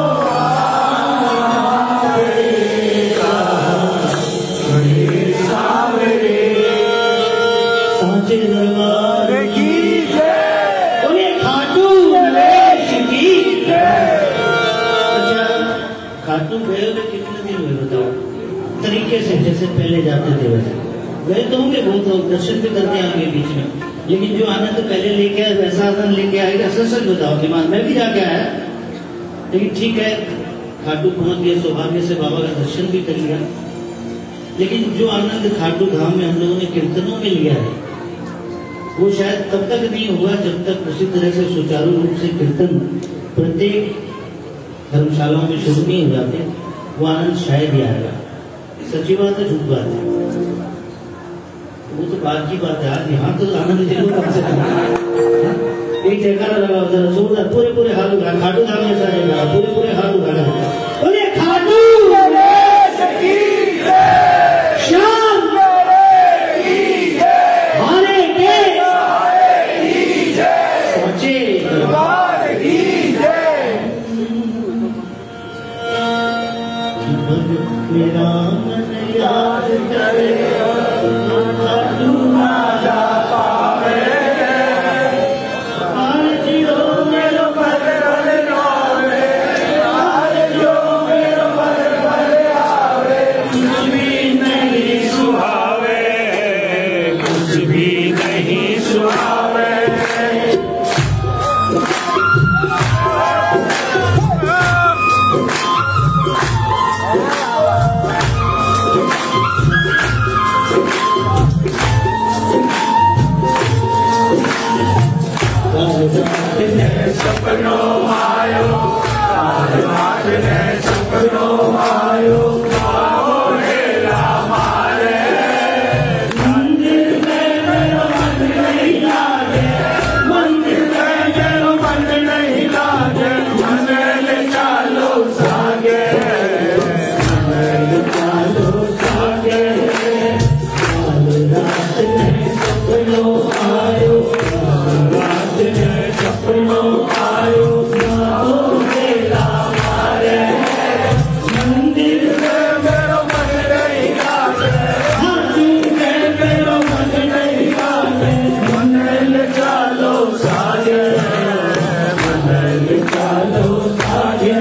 आना पड़ेगा। बड़े सावरे साचे दरबार की जय, बोले खाटू नरेश की जय। अच्छा, खाटू गए हुए कितने दिन हुए बताओ? तरीके से जैसे पहले जाते थे वैसे गए तो होंगे, बहुत लोग दर्शन भी करते आएंगे बीच में, लेकिन जो आनंद पहले लेके आए वैसा आनंद लेके आएगा? सच सच बताओ कि मान मैं भी जाके आया, लेकिन ठीक है खाटू पहुंच गए, सौभाग्य से बाबा का दर्शन भी कर लिया, लेकिन जो आनंद खाटू धाम में हम लोगों ने कीर्तनों में लिया है वो शायद तब तक नहीं होगा जब तक उसी तरह से सुचारू रूप से कीर्तन प्रत्येक धर्मशालाओं में शुरू नहीं हो जाते, वो आनंद शायद ही आएगा। सच्ची बात है, झूठ बात है? वो तो बात की बात है, आज यहाँ तो आनंद ले लो कम से कम। एक जयकारा लगाओ जरा जोरदार, पूरे पूरे हाथ उठा, खाटू धाम में जाएगा, पूरे पूरे हाथ उठाना, बोले खाटू नरेश की जय, श्याम की जय, हारे के की जय, साचे दरबार की जय। मेरा मन याद करे खाटू राजा पावे, आज जो मेरो भर भर आवे, आज जो मेरो भर भर आवे, कुछ भी नहीं सुहावे, कुछ भी नहीं सुहावे। सपनों आयो, आज ने सपनों आयो, आओ हेला मारे, मंदिर में मेरा मन नहीं लागे, मंदिर में मेरा मन नहीं लागे, मन ले चालो सागे, मन ले चालो सागे, काल रात ने सपनों आयो, रात ने सपनों आयो, आओ हेला मारे, मंदिर में मेरा मन नहीं लागे, मंदिर में मेरा मन नहीं लागे, मन ले चालो सागे, मन ले चालो सागे।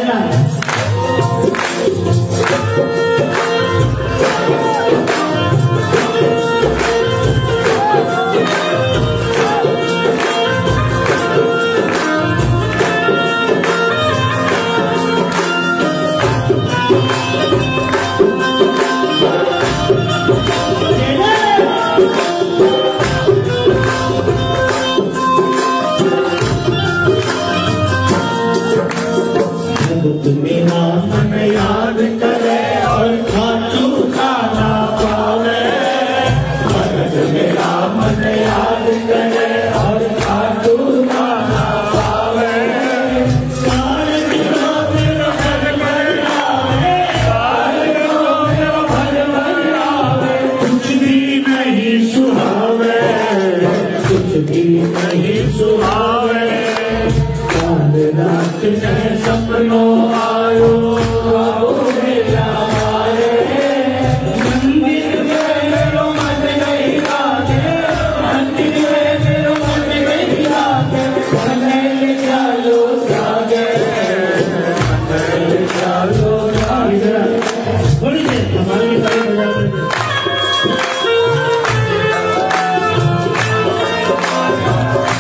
मेरा मन याद करे और खाटू खाना पावे, भगत मेरा मन याद करे और खाटू खाना पावे, सारे दिनों मेरा भर भर आवे, सारे दिनों मेरा भर भर आवे, कुछ भी नहीं सुहावे, कुछ भी नहीं सुहावे, काल रात में सपनों आयो, आओ हेला मारे, मंदिर में मेरो मन नहीं लागे, मंदिर में मेरो मन नहीं लागे, मन ले चालो सागे, मन ले चालो सागे। थोड़ी देर हमारी ताली बजाते हैं।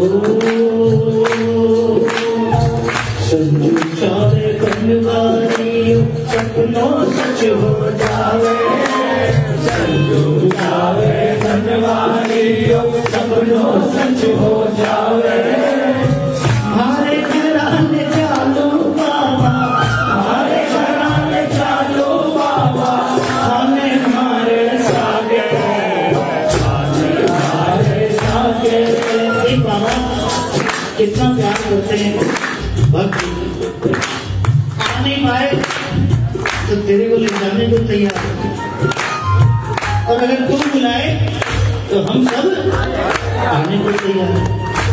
संजू चावे बनवारी सपनों सच हो जावे, संजू चावे बनवारी सपनों सच हो जावे। हमारे घराने चालो बाबा, हमारे घराने चालो बाबा, हमें हमारे सागे, हमें हमारे सागे। बाबा कितना प्यार करते हैं, भक्त आ नहीं पाए तो तेरे को ले जाने को तैयार है, और अगर तुम बुलाए तो हम सब आने को तैयार है।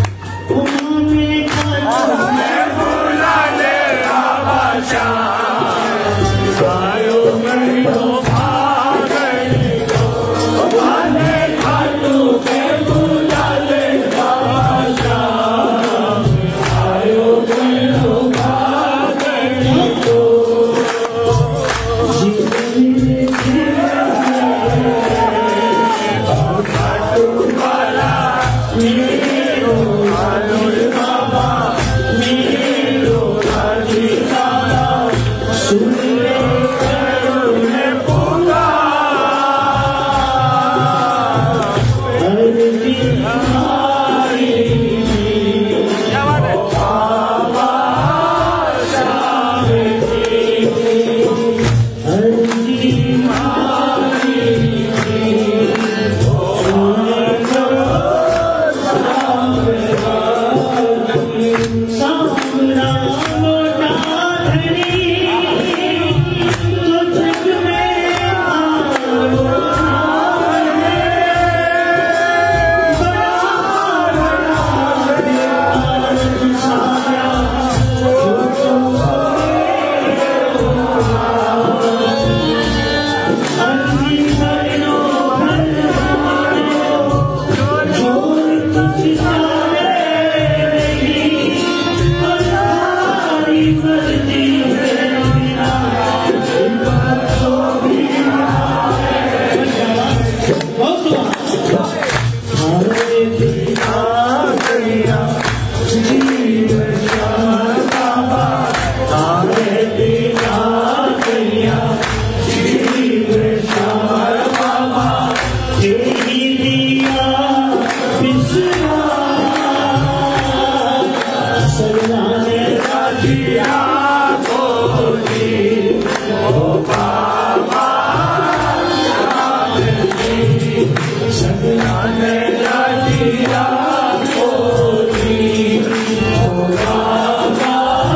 बुला ले बाबा शाह, आयो मैं तो भाग गई, आने खाटू के बुला ले बाबा शाह, आयो मैं तो भाग गई तो जीवन खाटू वाला मेरो आयो बाबा, मेरो राजीता सुने करुणे पुकार, अर्जी हमारी बाबा शाम की, अर्जी हमारी सुने करो सामरा मोटा धनी तो जग में आओ नारे, सारा अर्जी करो जोर कुछ जाने नहीं, हमारी मर्जी है बिना तो भी हमारे बिना गया जीवन श्याम बाबा, हमारे बिना गया जीवन श्याम बाबा, तेरी दिया बिसरा सजनाने राजिया बोली ओ बाबा सजनाने राजिया बोली ओ बाबा।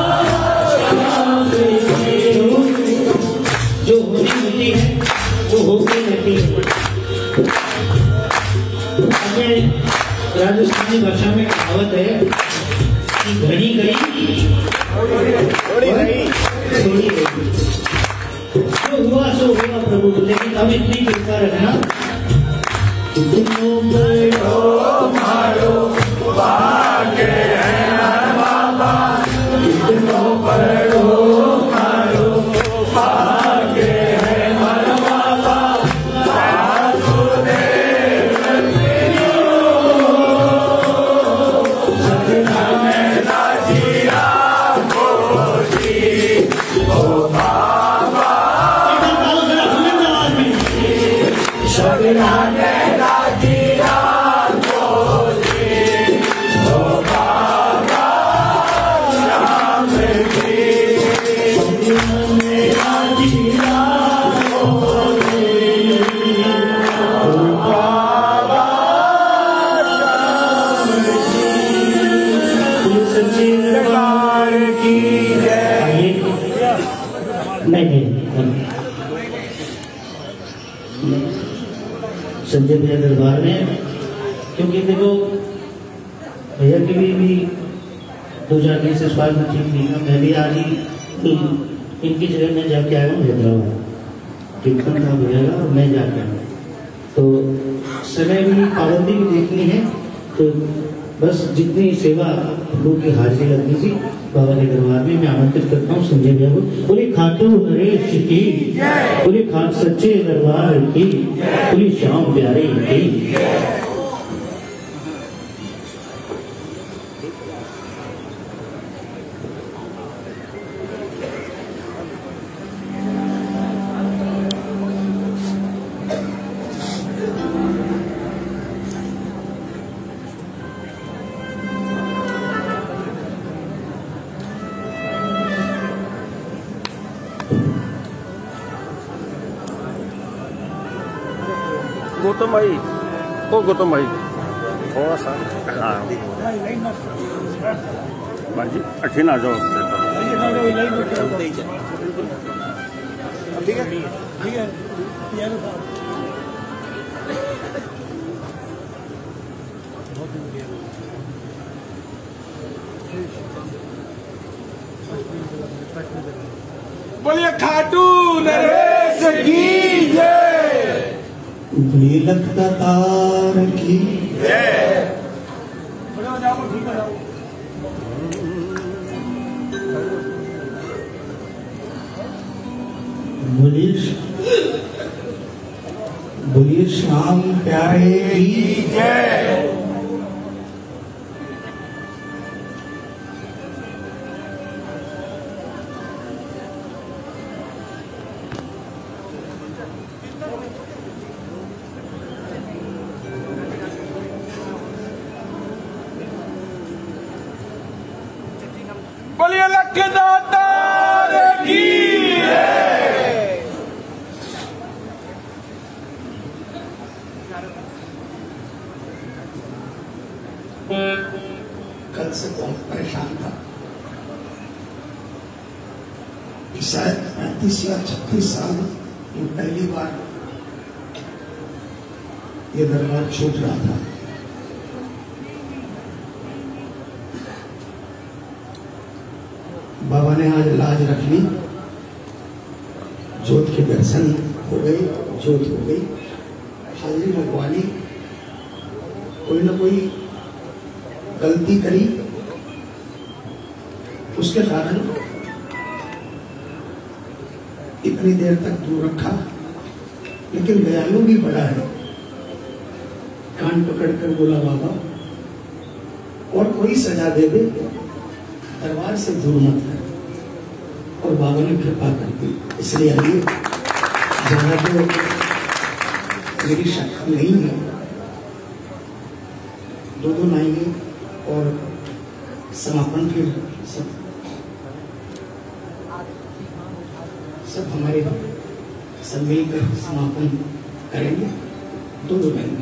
जो होनी होती है वो होती रहती है। अपने राजस्थानी भाषा में कहावत है कि घड़ी गई थोड़ी गई, जो हुआ सो हुआ प्रभु, लेकिन अब इतनी कृपा रखना तुम बड़ो मारो भाग्य है बाबा, तुम बड़ो मारो भाग्य है बाबा, वासुदेव सतना राजिया बोली ओ बाबा, सतना राजिया बोली ओ बाबा श्याम की, राजिया बोली ओ बाबा सच्चे दरबार की जय। नहीं नहीं संजय भैया दरबार में, क्योंकि देखो भैया की भी, भी दो चार दिन से स्वास्थ्य ठीक नहीं था, मैं भी आज ही इनकी जगह में जाके आया हूँ हैदराबाद, कीर्तन था भैया का और मैं जाके आया, तो समय भी पाबंदी भी देखनी है, तो बस जितनी सेवा प्रभु की हाजिरी लगनी थी बाबा के दरबार में, मैं आमंत्रित करता हूँ संजय भैया को। बोले खाटू नरेश की, बोले खाट सच्चे दरबार की, बोले श्याम प्यारे की। गौतम भाई, ओ गौतम भाई थोड़ा सा, हाँ भाई अच्छी ना जाओ। ठीक है ठीक है। बोलिए खाटू नरेश की जय। बेलक तार की जय। बोलिए बोलिए श्याम प्यारे की जय। बोलिए लखदातार की जय। कल से बहुत परेशान था कि शायद पैंतीस या छत्तीस साल में पहली बार ये दरबार छूट रहा था। बाबा ने आज लाज रख ली, जोत के दर्शन हो गए, जोत हो गई, हाजिरी लगवा ली। कोई ना कोई गलती करी, उसके कारण इतनी देर तक दूर रखा, लेकिन दयालु भी बड़ा है। कान पकड़कर बोला बाबा और कोई सजा दे दे, दरबार से दूर मत कर। और बाबा ने कृपा कर दी। इसलिए आइए, जहां तो मेरी शक्ति नहीं है, दो दो लाएंगे और समापन फिर सब सब हमारे सब मिलकर समापन करेंगे। दो दो लाएंगे।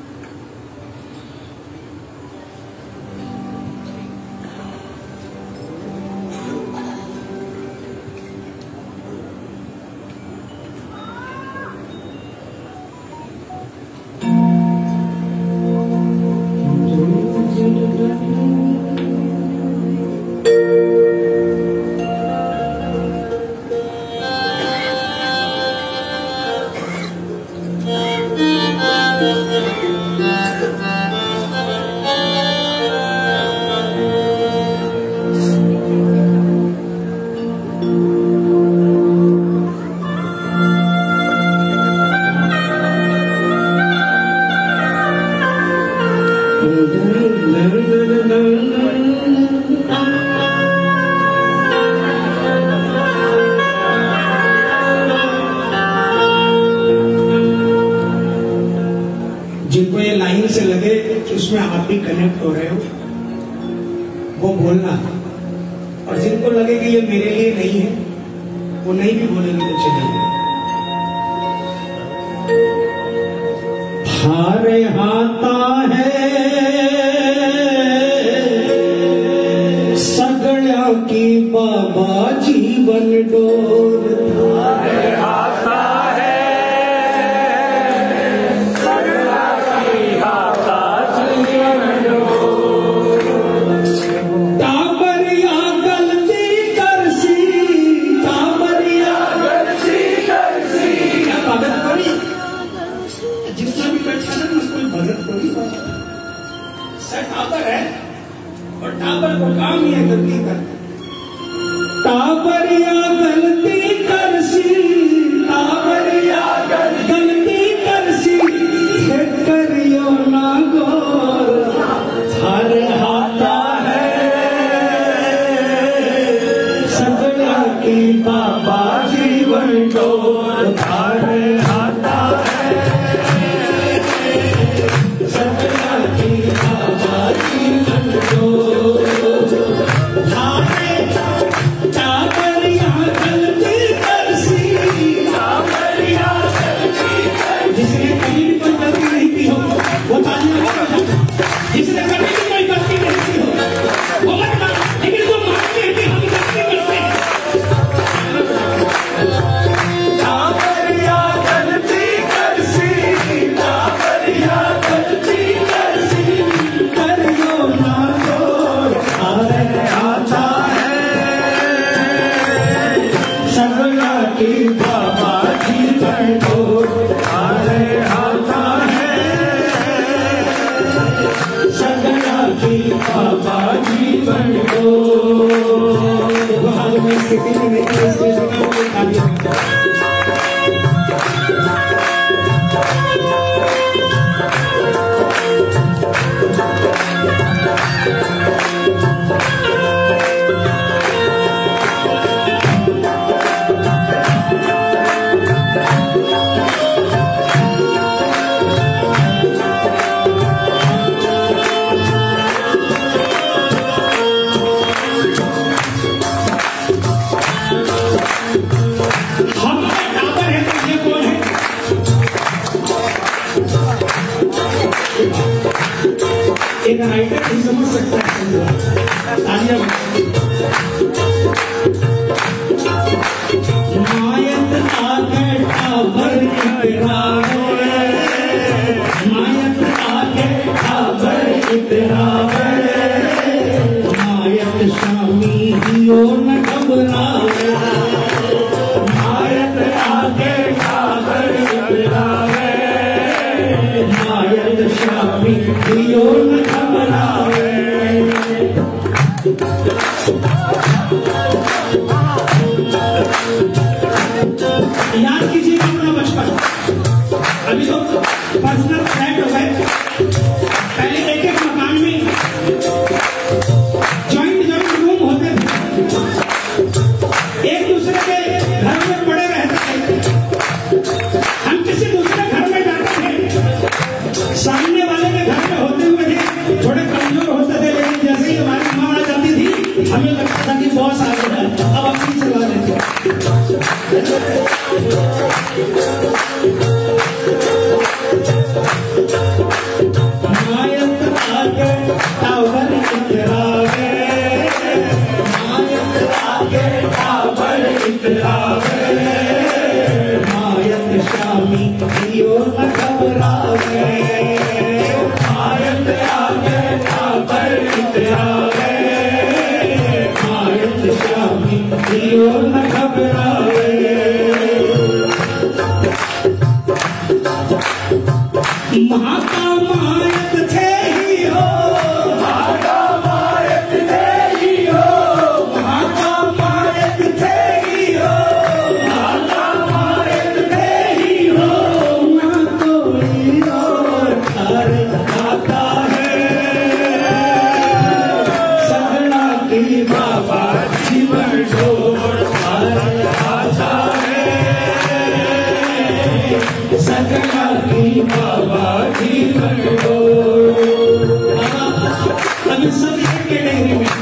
जिनको ये लाइन से लगे कि उसमें आप भी कनेक्ट हो रहे हो, वो बोलना। और जिनको लगे कि ये मेरे लिए नहीं है, वो नहीं भी बोलेंगे तो चलेंगे। हारे हाथा है सगळ्या की बाबा जीवन डोर। हारे हाथा टाबर है और टाबर को काम ही है गलती करना। टाबरिया गलती कर सी, टाबरिया गलती कर सी, करियो ना गोर। हर हाथा है सगळ्या की बाबा जीवन डोर। हर हाथा टाबरिया गलती कर सी, टाबरिया गलती बाबा जीवन को में स्थिति में नहीं एक राइटर ही समझ सकता है। मायत आगे टावर इतरा मायत आगे टावर इतरा मायत शामी दियो न घबरावे मायत आगे टावर इतरा मायत शामी दियो न घबरावे। याद कीजिए अपना बचपन। अभी तो पर्सनल फ्लैट हो गए, पहले एक एक मकान में जॉइंट जॉइंट रूम होते थे, एक दूसरे के घर में पड़े रहते थे। हम किसी दूसरे घर में जाते थे, सामने वाले के घर में होते हुए थे, थोड़े कमजोर होते थे, लेकिन जैसे ही हमारी माँ आ जाती थी हमें लगता था कि बॉस आ गया, अब अपनी चला लेते। मायत आगे टावर इतरावे मायत आगे टावर इतरावे मायत शामी दियो न घबरावे मायत आगे टावर इतरावे मायत शामी दियो न घबरावे। महाका मायत थे ही हो महाका मायत थे ही हो महाका मायत थे ही हो महाका मायत थे ही हो ना कोई और घर आता है सगड़ा की बाबा जीवन ढोर आता है सगड़ा की बाबा जीवन को। अभी सब एक कैटेगरी में,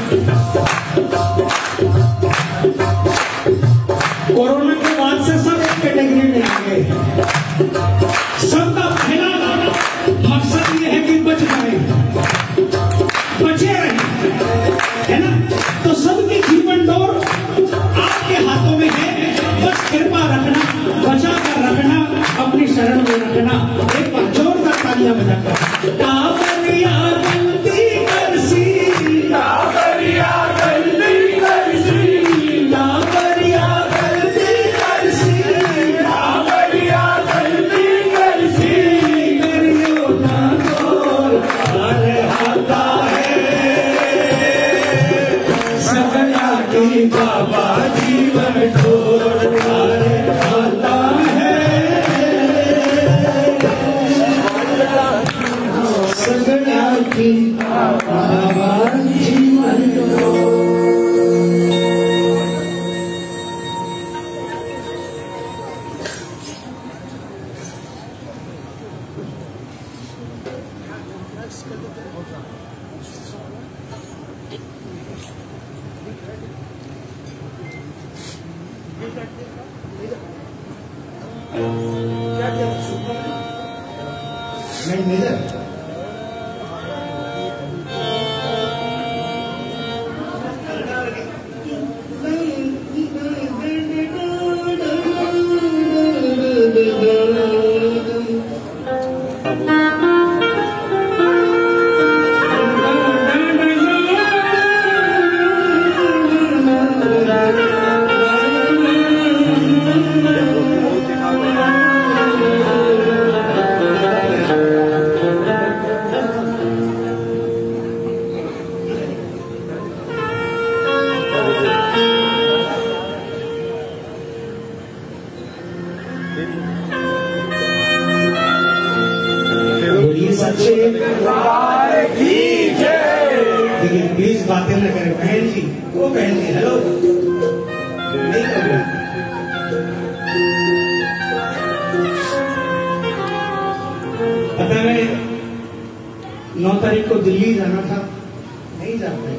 कोरोना के बाद से सब एक कैटेगरी में आ गए। सबका पहला मकसद ये है कि बच जाए, बचे रहे, है ना। तो सबकी जीवन डोर आपके हाथों में है, बस कृपा रखना, बचा कर रखना, अपनी शरण में रखना। एक बार जोरदार तालियां बजाकर टावरिया गलती करसी टावरिया गलती करसी टावरिया गलती करसी टावरिया गलती करसी करियो ना तोर अरे आता है सगड़ा की बाबा जीवन ढोर अरे आता है सगड़ा की बाबा जीवन नहीं मेजर बातें न करें। बहन जी, वो बहन जी, हेलो नहीं कर रहे। पता है नौ तारीख को दिल्ली जाना था, नहीं जा पाए।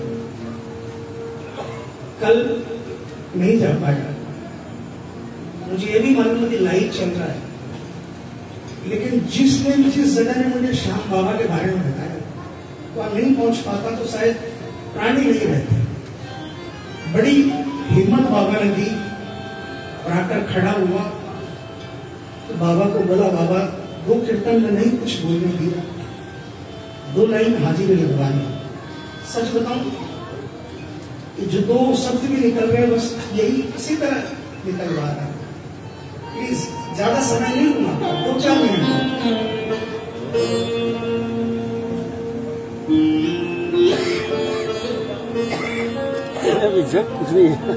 कल नहीं जा पाया। मुझे ये भी मालूम है कि लाइव चल रहा है, लेकिन जिसने जिस जगह ने मुझे श्याम बाबा के बारे में बताया वह नहीं पहुंच पाता तो शायद प्राणी नहीं रहते। बड़ी हिम्मत बाबा ने दी और आकर खड़ा हुआ तो बाबा को बोला, बाबा दो कीर्तन में नहीं कुछ बोलने दिया, दो लाइन हाजिरी लगवानी। सच बताऊं कि जो दो शब्द भी निकल रहे हैं बस यही इसी तरह निकलवा रहा है। प्लीज ज्यादा समय नहीं लूंगा, दो चार मिनट। कुछ नहीं है।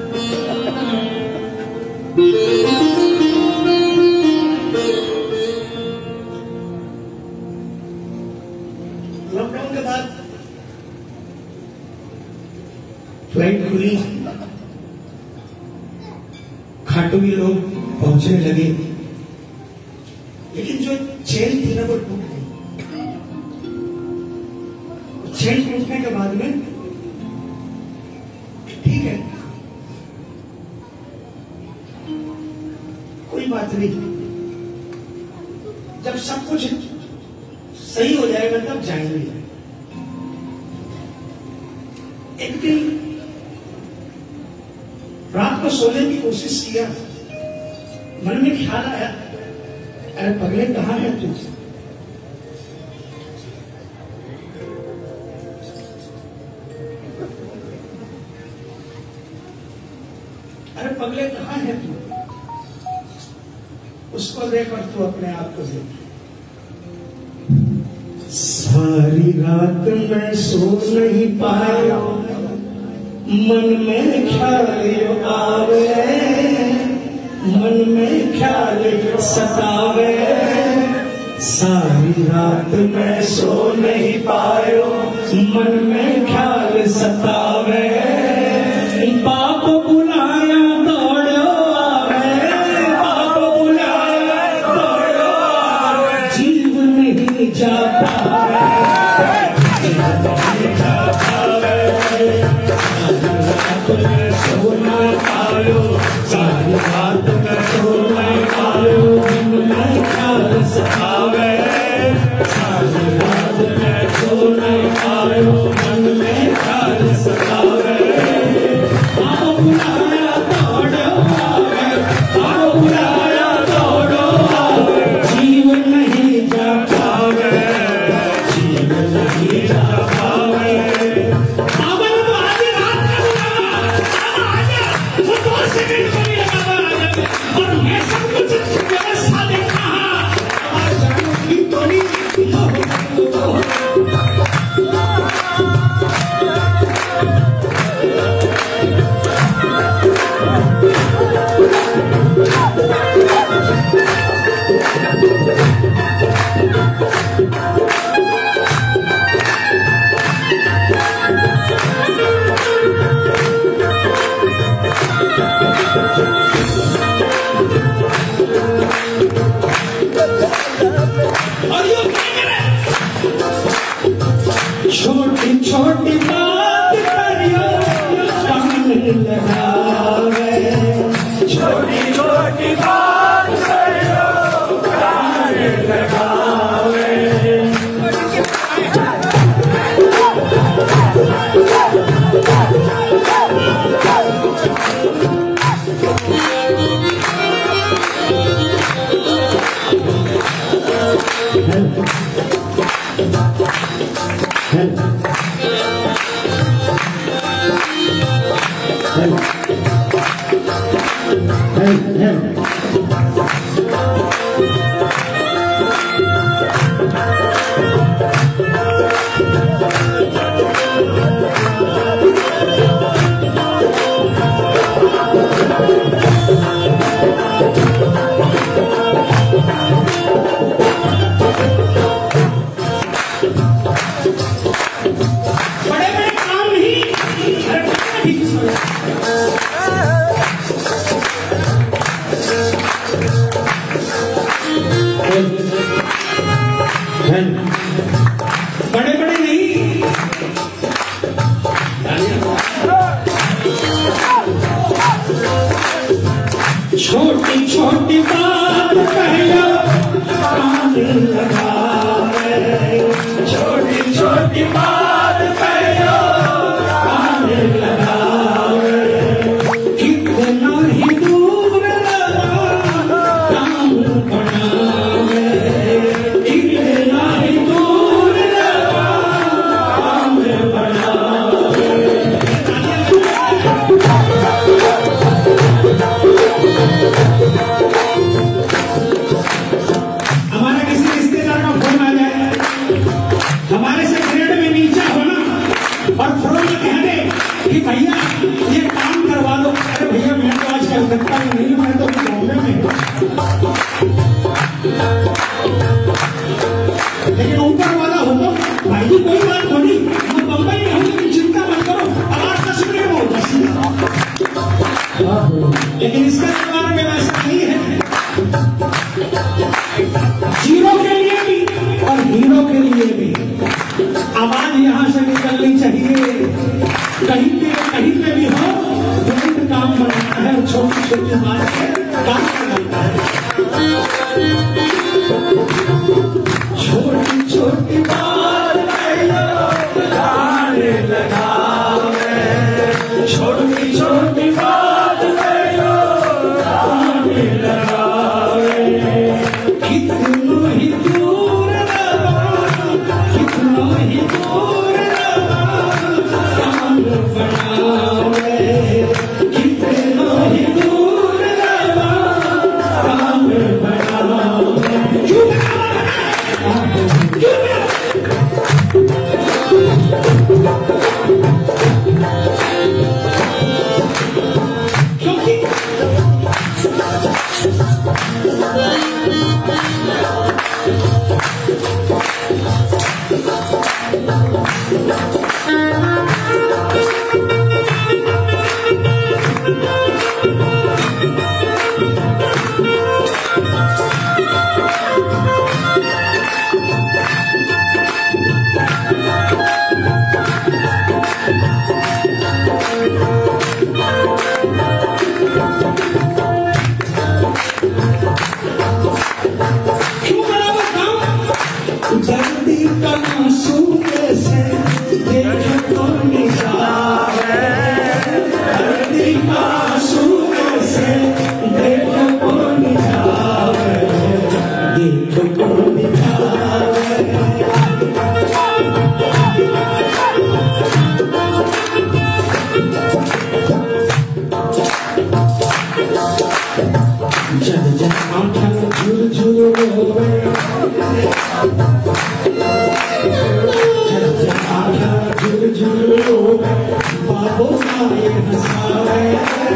लॉकडाउन के बाद फ्लाइट खुली, खाटू भी लोग पहुंचने लगे, लेकिन जो चेन थी ना वो टूट गई। चेन टूटने के बाद में ठीक है, कोई बात नहीं, जब सब कुछ सही हो जाएगा तब जाएंगे। एक दिन रात को सोने की कोशिश किया, मन में ख्याल आया, अरे पगले कहां है तू? अरे पगले कहां है तू? उसको देख और तू अपने आप को देख। सारी रात मैं सो नहीं पाया, मन में ख्याल आवे, मन में ख्याल सतावे। सारी रात मैं सो नहीं पायो, मन में ख्याल सतावे। बाप बुलाया दौड़ो आवे, बाप बुलाया दौड़ो आवे। जीव नहीं जा पावे, नहीं जा पावे। रात में सोना पायो, सारी रात में सोना पायो, मन में ख्याल सतावे। सारी रात में सोना पायो, मन में ख्याल सतावे। आओ बुलाया दौड़ो आवे, आओ बुलाया दौड़ो आवे। जीव नहीं जा पावे, जीव नहीं जा पावे। और मैं सब कुछ व्यवस्था देखा और जानू की तोड़ी छोटी छोटी बात करियो कान लगावे, छोटी छोटी बात करियो कान लगावे। बड़े बड़े काम नहीं, कि भैया ये काम करवा लो। अरे भैया मैं तो आज कलकत्ता में नहीं हूँ, मैं तो बॉम्बे में हूँ। लेकिन ऊपर वाला हुक्म, भाई जी कोई बात थोड़ी, मैं बम्बई में हूँ लेकिन चिंता मत करो, आवाज का शुक्रिया हो। लेकिन इसका दरबार में ऐसा नहीं है। जीरो के लिए भी और हीरो के लिए भी आवाज यहां से निकलनी चाहिए। कहीं पे कहीं पे भी हो, तुरंत काम बनाता है, छोटी छोटी बात है काम बनाता है। छोटी छोटी बात गाने लगावे, छोटी छोटी बात गाने लगावे। कितनो ही दूर रहो, कितनो ही दूर रहो, काम बनावे। कितनो ही दूर रहो, काम बनावे। क्यों क्यों क्योंकि दर्दी का आंसू कैसे देखे कौन जावे, दर्दी का आंसू कैसे देखे कौन जावे, देखे कौन जावे। जब जब आंखें झुर झुर रोवे, झुर झुर रोवे, बाबू आए हंसावे।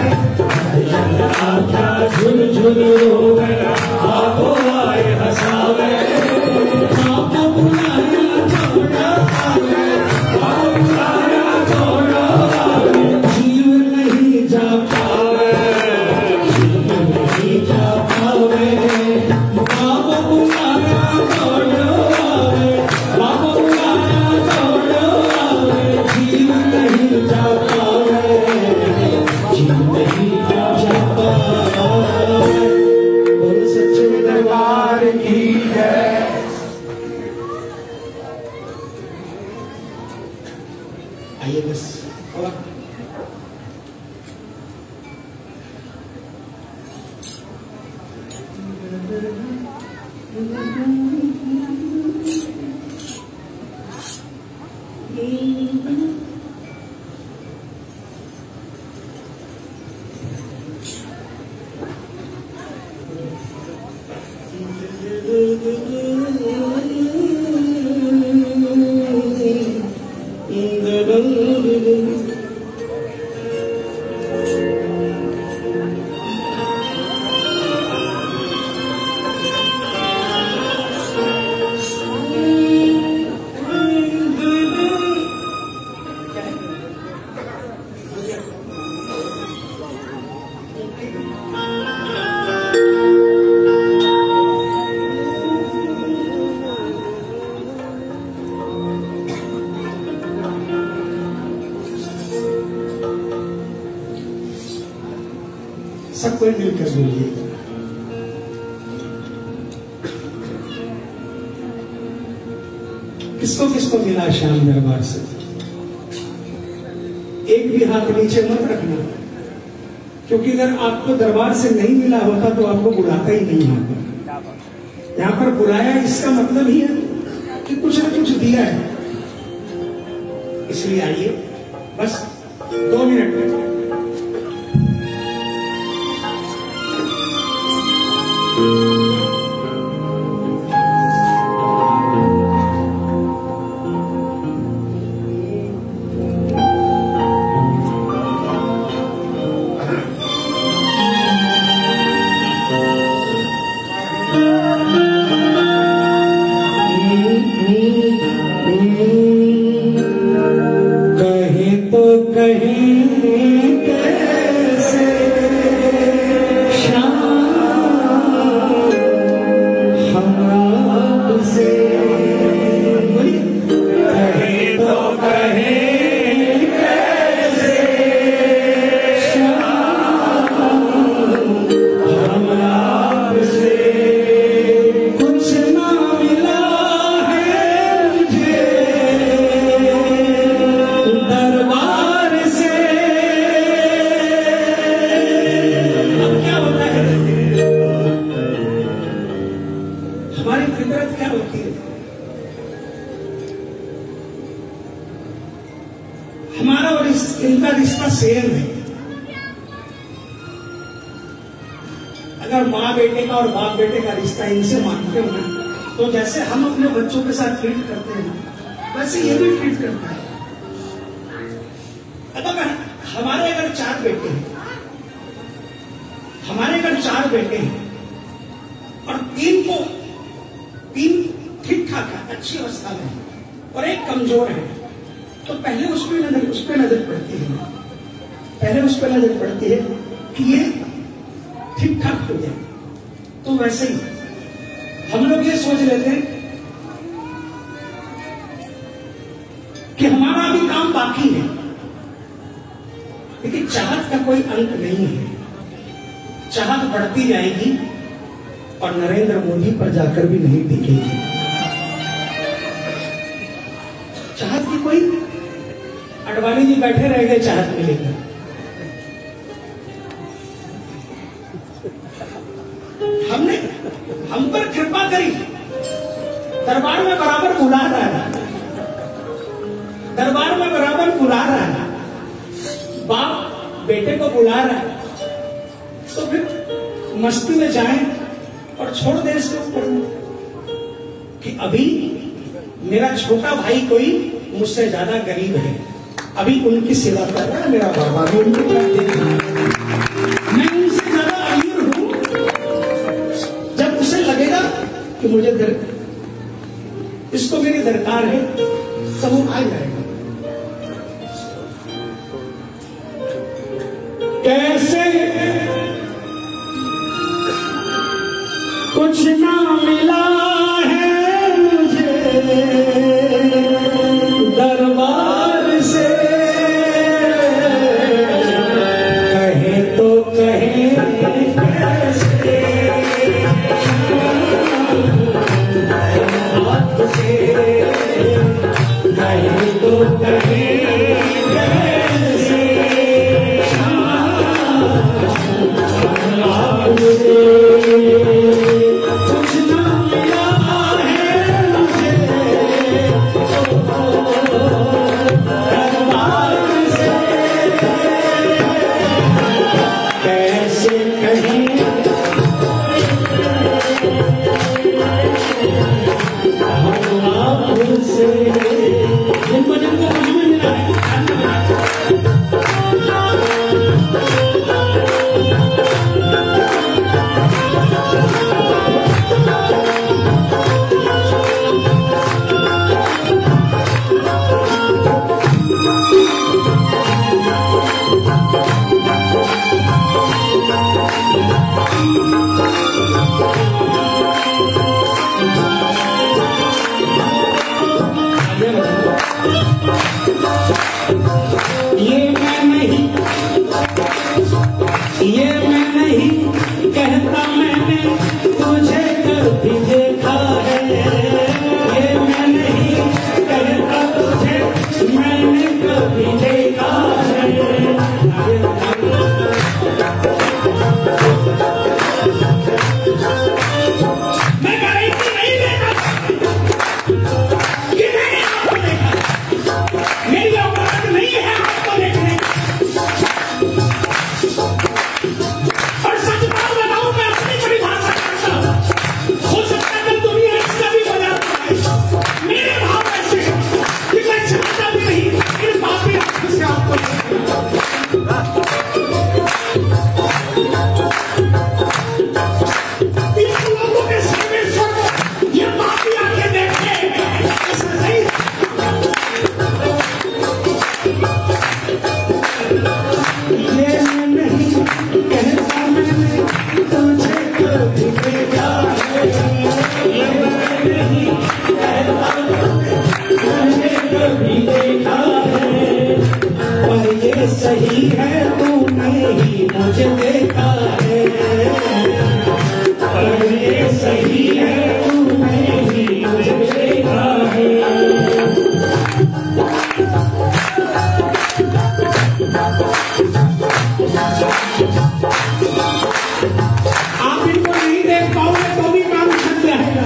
आँखा झुर झुर रोवे, बाबू आए हंसावे। बाबू बुलाया छोड़ा आवे, बाबू बुलाया छोड़ा आवे। जीव नहीं जा पावे, जीव नहीं जा पावे। बाबू बुलाया छोड़ा आवे, बाबू बुलाया छोड़ा आवे। जीव नहीं जा पावे, जीव नहीं जा पावे। बोल सच्चे दरबार की जय। आइए बस और सबको मिलकर बोलिए। किसको किसको मिला श्याम दरबार से? एक भी हाथ नीचे मत रखना, क्योंकि अगर आपको दरबार से नहीं मिला होता तो आपको बुलाता ही नहीं यहाँ पर। यहाँ पर बुलाया इसका मतलब ही है कि कुछ न कुछ दिया है। इसलिए आइए बस दो मिनट में। हमारा और इस, इनका रिश्ता सेम है। अगर माँ बेटे का और बाप बेटे का रिश्ता इनसे मानते हो ना, तो जैसे हम अपने बच्चों के साथ ट्रीट करते हैं वैसे ये भी ट्रीट करता है। अगर हमारे अगर चार बेटे हैं, हमारे अगर चार बेटे हैं और तीन को तीन ठीक ठाक है, अच्छी अवस्था में है और एक कमजोर है, तो पहले उस पर नजर उस पर नजर पड़ती है पहले उस पर नजर पड़ती है कि ये ठीक ठाक हो जाए। तो वैसे ही हम लोग ये सोच लेते हैं कि हमारा अभी काम बाकी है, लेकिन चाहत का कोई अंत नहीं है। चाहत बढ़ती जाएगी और नरेंद्र मोदी पर जाकर भी नहीं टिकेगी। चाहत की कोई, अडवाणी जी बैठे रह गए चाहत में लेकर, हमने हम पर कृपा करी, दरबार में बराबर बुला रहा है, दरबार में बराबर बुला रहा है, बाप बेटे को बुला रहा है, तो फिर मस्ती में जाएं और छोड़ दें इसके ऊपर कि अभी मेरा छोटा भाई कोई मुझसे ज्यादा गरीब है, अभी उनकी सेवा कर रहा है मेरा बाबा भी उनकी तरफ देख रहा है, मैं उनसे ज्यादा अमीर हूं। जब उसे लगेगा कि मुझे दर, इसको मेरी दरकार है, तब वो आ जाएगा। कैसे कुछ ना मिला है मुझे दरबार से, कहे तो कहे कैसे आपसे, कहे तो कहे कैसे आपसे। कुछ ना मिला है मुझे दरबार से, कैसे कहीं हम आपसे, जिनको जिनको कुछ भी मिला है ये मैं नहीं, ये मैं नहीं कहता, मैंने तुझे कभी देखा है, ये मैं नहीं कहता तुझे मैंने कभी देखा है। मैं गारंटी नहीं देता कि मैंने आपको देखा, मेरी औकात नहीं है आपको देखने। और सच बात बताऊं, मैं अपनी परिभाषा करता हूं, हो सकता है कि दुनिया इसका भी बाजार बनाए। मेरे भाव ऐसे कि मैं चाहता भी नहीं इन बाकी आंखों से आपको तीन लोगों के सर्वेश्वर को ये बाकी आंखें देखते हैं, ऐसा नहीं। ये नहीं कहता मैंने तुझे कभी देखा है, ये नहीं कहता तुझे कभी देखा है, पर ये सही है तूने ही मुझे देखा है, पर ये सही है तूने ही मुझे देखा है। आप इनको नहीं देख पाओगे तो भी काम छट जाएगा,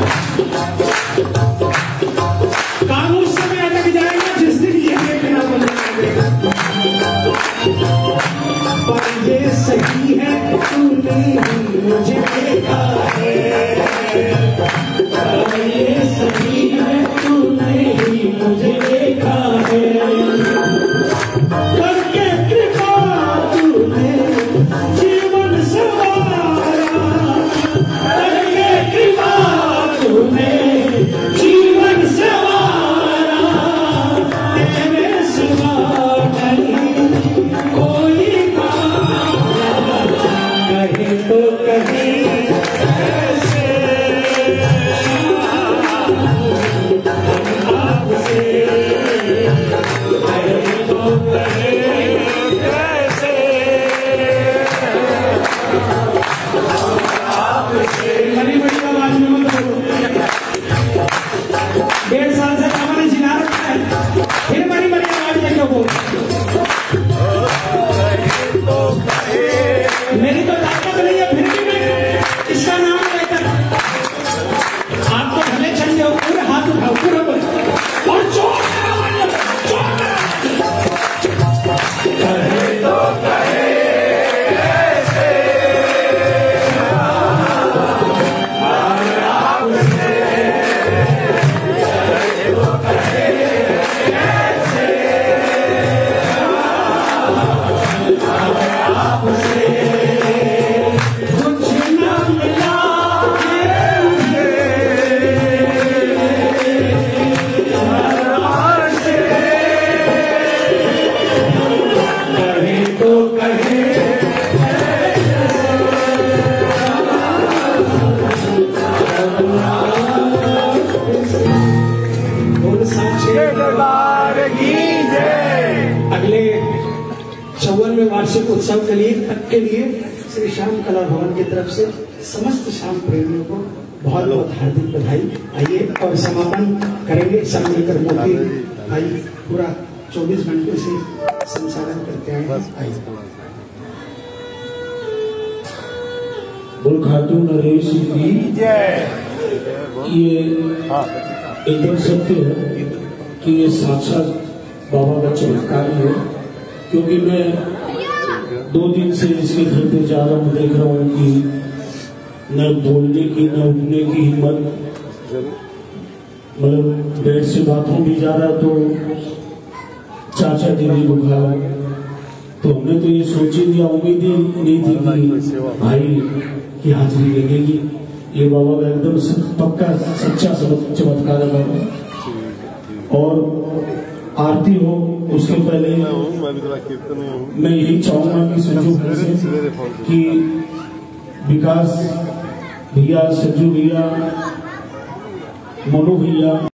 काम उस समय अटक जाएगा जिस दिन ये देखना बंद कर देगा। चौवनवें वार्षिक उत्सव के लिए तक के लिए श्री श्याम कला भवन की तरफ से समस्त श्याम प्रेमियों को बहुत बहुत हार्दिक बधाई। आइए और समापन करेंगे सब मिलकर। मोती भाई पूरा चौबीस घंटे से संचालन करते हैं। आइए। बोल खाटू नरेश की ये एकदम सत्य है कि ये साक्षात बाबा का चमत्कार है, क्योंकि मैं दो दिन से इसके घर पे जा रहा हूँ, देख रहा हूँ कि न बोलने की न उठने की हिम्मत, मतलब बेड से बाथरूम भी जा रहा तो चाचा दीदी बुखार, तो हमने तो ये सोच ही दिया, उम्मीद ही नहीं थी कि भाई की हाजिरी लगेगी। ये बाबा का एकदम पक्का सच्चा चमत्कार है बाबा। और आरती हो उसके पहले मैं यही चाहूंगा कि संजू भाई से कि विकास भैया, संजू भैया, मोनू भैया